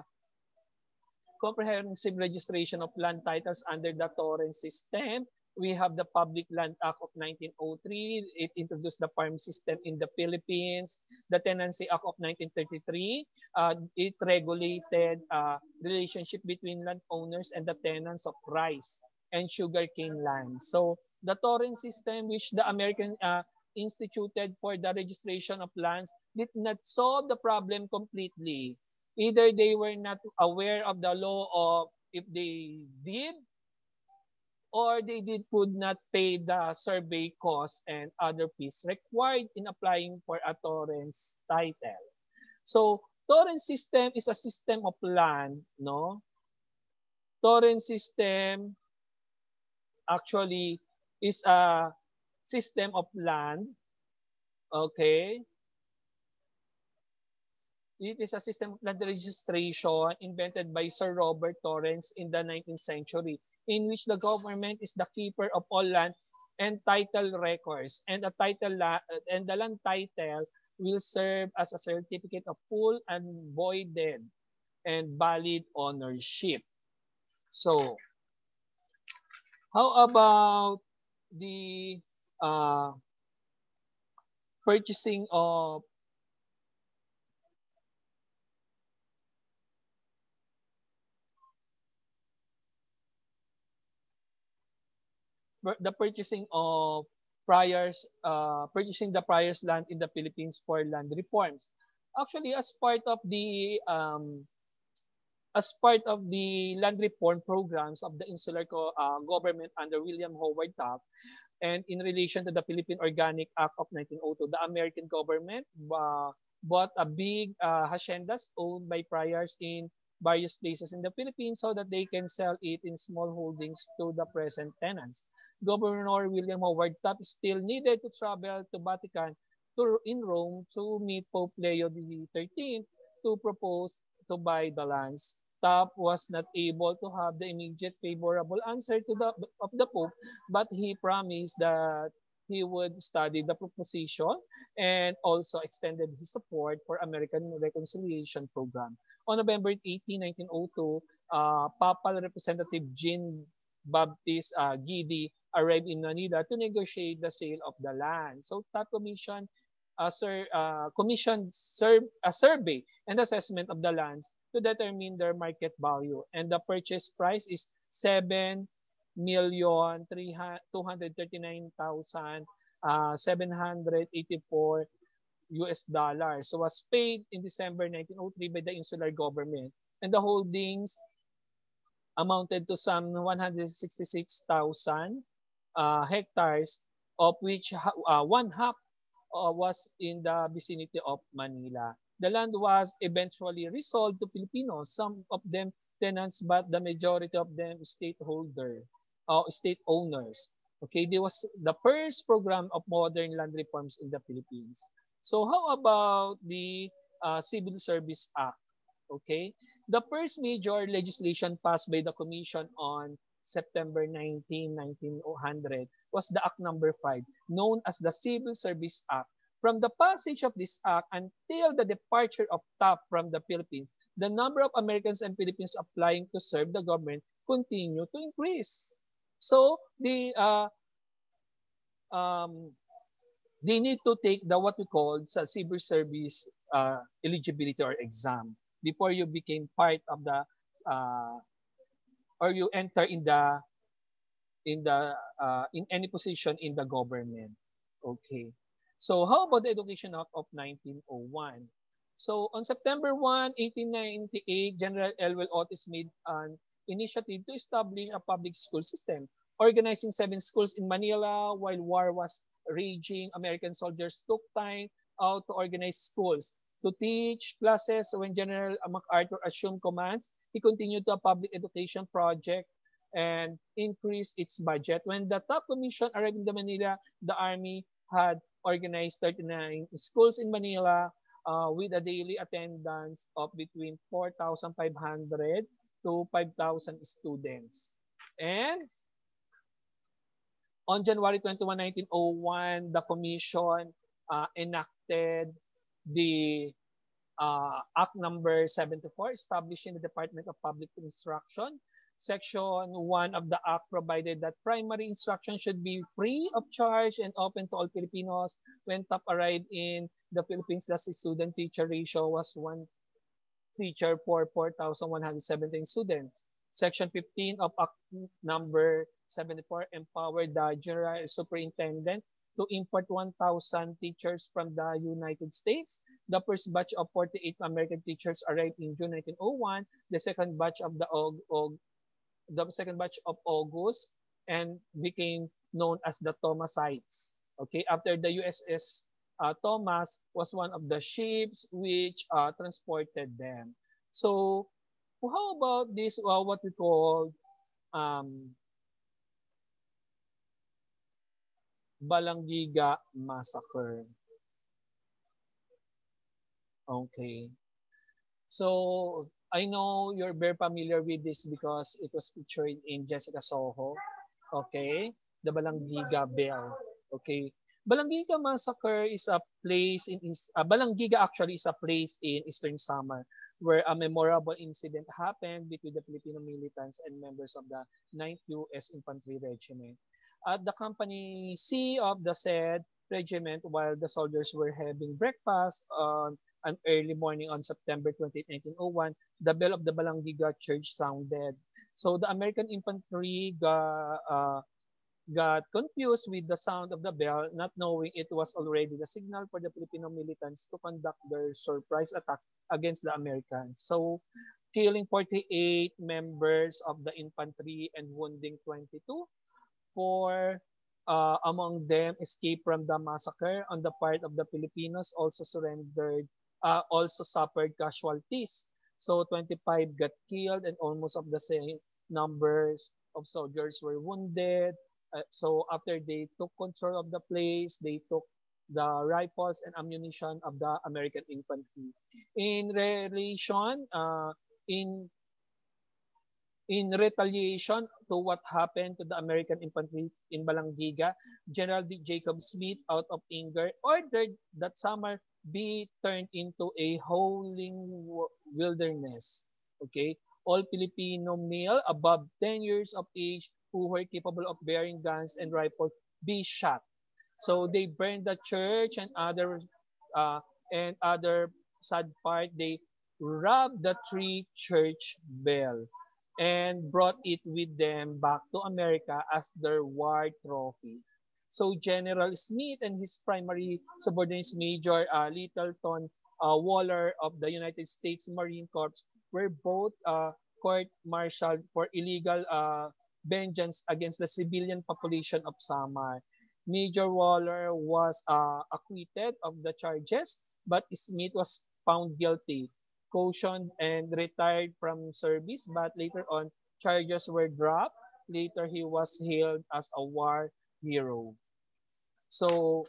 Speaker 2: comprehensive registration of land titles under the torrent system. We have the Public Land Act of nineteen oh three. It introduced the farm system in the Philippines. The Tenancy Act of nineteen thirty-three. Uh, it regulated uh, relationship between landowners and the tenants of rice and sugarcane land. So the torrent system, which the American uh, instituted for the registration of lands, did not solve the problem completely. Either they were not aware of the law, or if they did, or they did could not pay the survey costs and other fees required in applying for a torrents title. So torrent system is a system of land, no? Torrent system actually is a system of land, okay? It is a system of land registration invented by Sir Robert Torrens in the nineteenth century, in which the government is the keeper of all land and title records, and the title la- and the land title will serve as a certificate of full and voided and valid ownership. So, how about the uh, purchasing of the purchasing of priors, uh, purchasing the priors land in the Philippines for land reforms? Actually, as part of the um, as part of the land reform programs of the insular co- uh, government under William Howard Taft, and in relation to the Philippine Organic Act of nineteen oh two, the American government uh, bought a big uh, haciendas owned by priors in various places in the Philippines so that they can sell it in small holdings to the present tenants. Governor William Howard Taft still needed to travel to Vatican to, in Rome to meet Pope Leo the thirteenth to propose to buy the lands. Taft was not able to have the immediate favorable answer to the of the Pope, but he promised that he would study the proposition and also extended his support for American Reconciliation Program. On November eighteenth, nineteen oh two, uh, Papal Representative Jean Baptiste uh, Guidi arrived in Manila to negotiate the sale of the land. So that commission uh, sir, uh, commissioned sur- a survey and assessment of the lands to determine their market value. And the purchase price is seven million two hundred thirty-nine thousand seven hundred eighty-four U S dollars. So was paid in December nineteen oh three by the insular government. And the holdings amounted to some one hundred sixty-six thousand uh, hectares, of which uh, one half uh, was in the vicinity of Manila. The land was eventually resold to Filipinos, some of them tenants, but the majority of them stateholder, uh, state owners. Okay, there was the first program of modern land reforms in the Philippines. So how about the uh, Civil Service Act? Okay, the first major legislation passed by the Commission on September nineteenth, nineteen hundred was the Act Number five, known as the Civil Service Act. From the passage of this act until the departure of T A P from the Philippines, the number of Americans and Filipinos applying to serve the government continued to increase. So the uh, um, they need to take the what we call the civil service uh, eligibility or exam before you became part of the uh, or you enter in the in the uh, in any position in the government. Okay. So how about the Education Act of nineteen oh one? So on September first, eighteen ninety-eight, General Elwell Otis made an initiative to establish a public school system, organizing seven schools in Manila. While war was raging, American soldiers took time out to organize schools. To teach classes when General MacArthur assumed commands, he continued to a public education project and increased its budget. When the top commission arrived in the Manila, the Army had organized thirty-nine schools in Manila uh, with a daily attendance of between four thousand five hundred to five thousand students. And on January twenty-first, nineteen oh one, the commission uh, enacted the uh, Act Number seventy-four, establishing the Department of Public Instruction. Section one of the Act provided that primary instruction should be free of charge and open to all Filipinos. When T A P arrived in the Philippines, the student-teacher ratio was one teacher for four thousand one hundred seventeen students. Section fifteen of Act Number seventy-four empowered the General Superintendent to import one thousand teachers from the United States. The first batch of forty-eight American teachers arrived in June nineteen oh one. The second batch of the Og, Og, the second batch of August and became known as the Thomasites. Okay, after the U S S uh, Thomas was one of the ships which uh, transported them. So how about this, uh, what we call um, Balangiga Massacre? Okay. So I know you're very familiar with this because it was featured in Jessica Soho. Okay. The Balangiga Bell. Okay. Balangiga Massacre is a place in is uh, Balangiga actually is a place in Eastern Samar where a memorable incident happened between the Filipino militants and members of the ninth U S Infantry Regiment. At the company C of the said regiment, while the soldiers were having breakfast on an early morning on September twenty-eighth, nineteen oh one, the bell of the Balangiga Church sounded. So the American infantry got, uh, got confused with the sound of the bell, not knowing it was already the signal for the Filipino militants to conduct their surprise attack against the Americans. So killing forty-eight members of the infantry and wounding twenty-two. Four uh, among them escaped from the massacre on the part of the Filipinos, also surrendered, uh, also suffered casualties. So twenty-five got killed and almost of the same numbers of soldiers were wounded. Uh, so after they took control of the place, they took the rifles and ammunition of the American infantry. In relation, uh, in In retaliation to what happened to the American infantry in Balangiga, General D. Jacob Smith, out of anger, ordered that Samar be turned into a howling wilderness. Okay? All Filipino male above ten years of age who were capable of bearing guns and rifles be shot. So they burned the church and other uh, and other sad part, they robbed the three church bell and brought it with them back to America as their war trophy. So General Smith and his primary subordinates, Major uh, Littleton uh, Waller of the United States Marine Corps, were both uh, court-martialed for illegal uh, vengeance against the civilian population of Samar. Major Waller was uh, acquitted of the charges, but Smith was found guilty, cautioned, and retired from service. But later on, charges were dropped. Later, he was hailed as a war hero. So,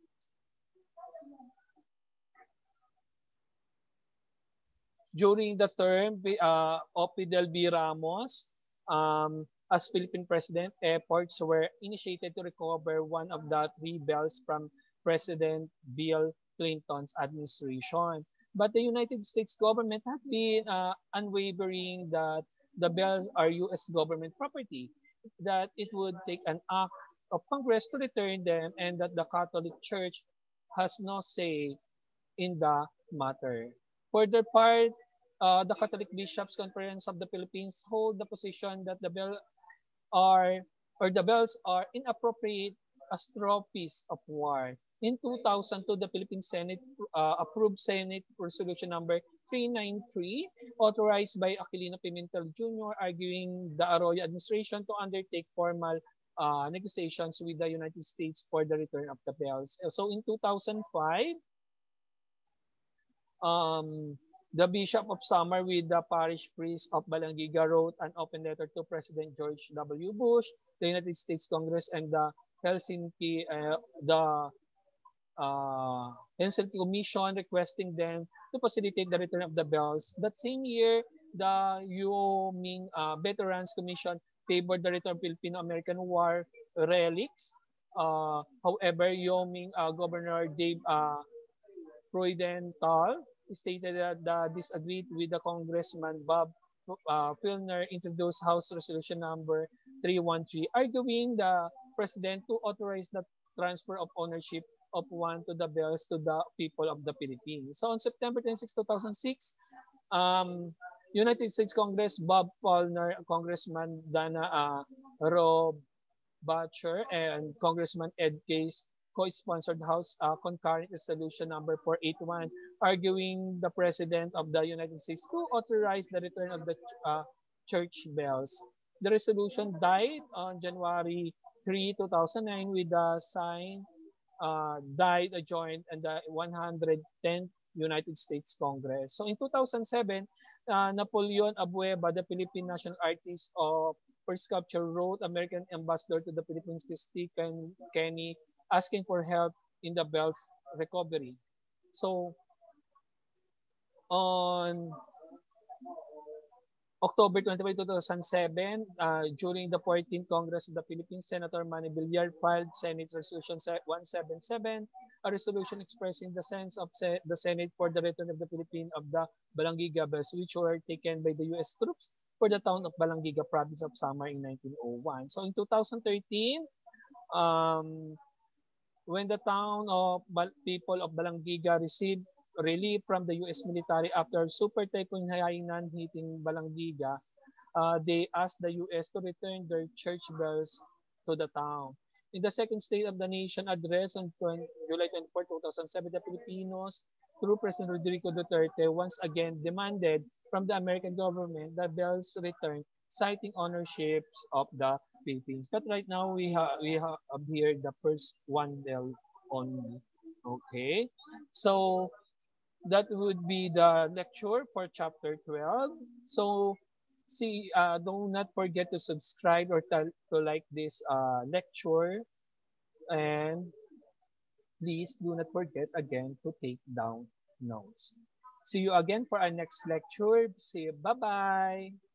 Speaker 2: during the term uh, of Fidel B. Ramos, um, as Philippine president, efforts were initiated to recover one of the three bells from President Bill Clinton's administration. But the United States government had been uh, unwavering that the bells are U S government property, that it would take an act of Congress to return them, and that the Catholic Church has no say in the matter. For their part, uh, the Catholic Bishops' Conference of the Philippines hold the position that the bell are or the bells are inappropriate as trophies of war. In two thousand two, the Philippine Senate uh, approved Senate Resolution number three ninety-three, authorized by Aquilino Pimentel Junior, arguing the Arroyo administration to undertake formal uh, negotiations with the United States for the return of the bells. So in two thousand five, um, the Bishop of Samar with the parish priest of Balangiga wrote an open letter to President George W. Bush, the United States Congress, and the Helsinki, uh, the uh, Helsinki Commission, requesting them to facilitate the return of the bells. That same year, the Yuoming uh, Veterans Commission favored the return of Filipino-American War relics. Uh, however, Yuoming uh, Governor Dave uh, Freudenthal stated that uh, disagreed with the Congressman Bob uh, Filner introduced House Resolution number three thirteen, arguing the President to authorize the transfer of ownership of one to the bells to the people of the Philippines. So on September twenty-sixth, two thousand six, um, United States Congress Bob Filner, Congressman Dana uh, Rob Butcher, and Congressman Ed Case co-sponsored House uh, concurrent resolution number four eighty-one, arguing the President of the United States to authorize the return of the uh, church bells. The resolution died on January third, two thousand nine, with the sign uh, died adjourned in the one hundred tenth United States Congress. So in two thousand seven, uh, Napoleon Abueva, the Philippine national artist of for sculpture, wrote American ambassador to the Philippines, Christy Kenny, asking for help in the bells recovery. So on October twenty-fifth, two thousand seven, uh, during the fourteenth Congress of the Philippines, Senator Manny Villar filed Senate Resolution one seventy-seven, a resolution expressing the sense of se the Senate for the return of the Philippine of the Balangiga bells, which were taken by the U S troops for the town of Balangiga, province of Samar in nineteen oh one. So in two thousand thirteen, um, when the town of Bal people of Balangiga received relief from the U S military after Super Typhoon Haiyan hitting Balangiga, uh, they asked the U S to return their church bells to the town. In the second State of the Nation address on July twenty-fourth, two thousand seven, the Filipinos, through President Rodrigo Duterte, once again demanded from the American government that bells return, citing ownerships of the Philippines. But right now, we, ha we have here the first one bell only. Okay, so that would be the lecture for chapter twelve. So see, uh, do not forget to subscribe or to, to like this uh, lecture, and please do not forget again to take down notes. See you again for our next lecture. See you. Bye-bye.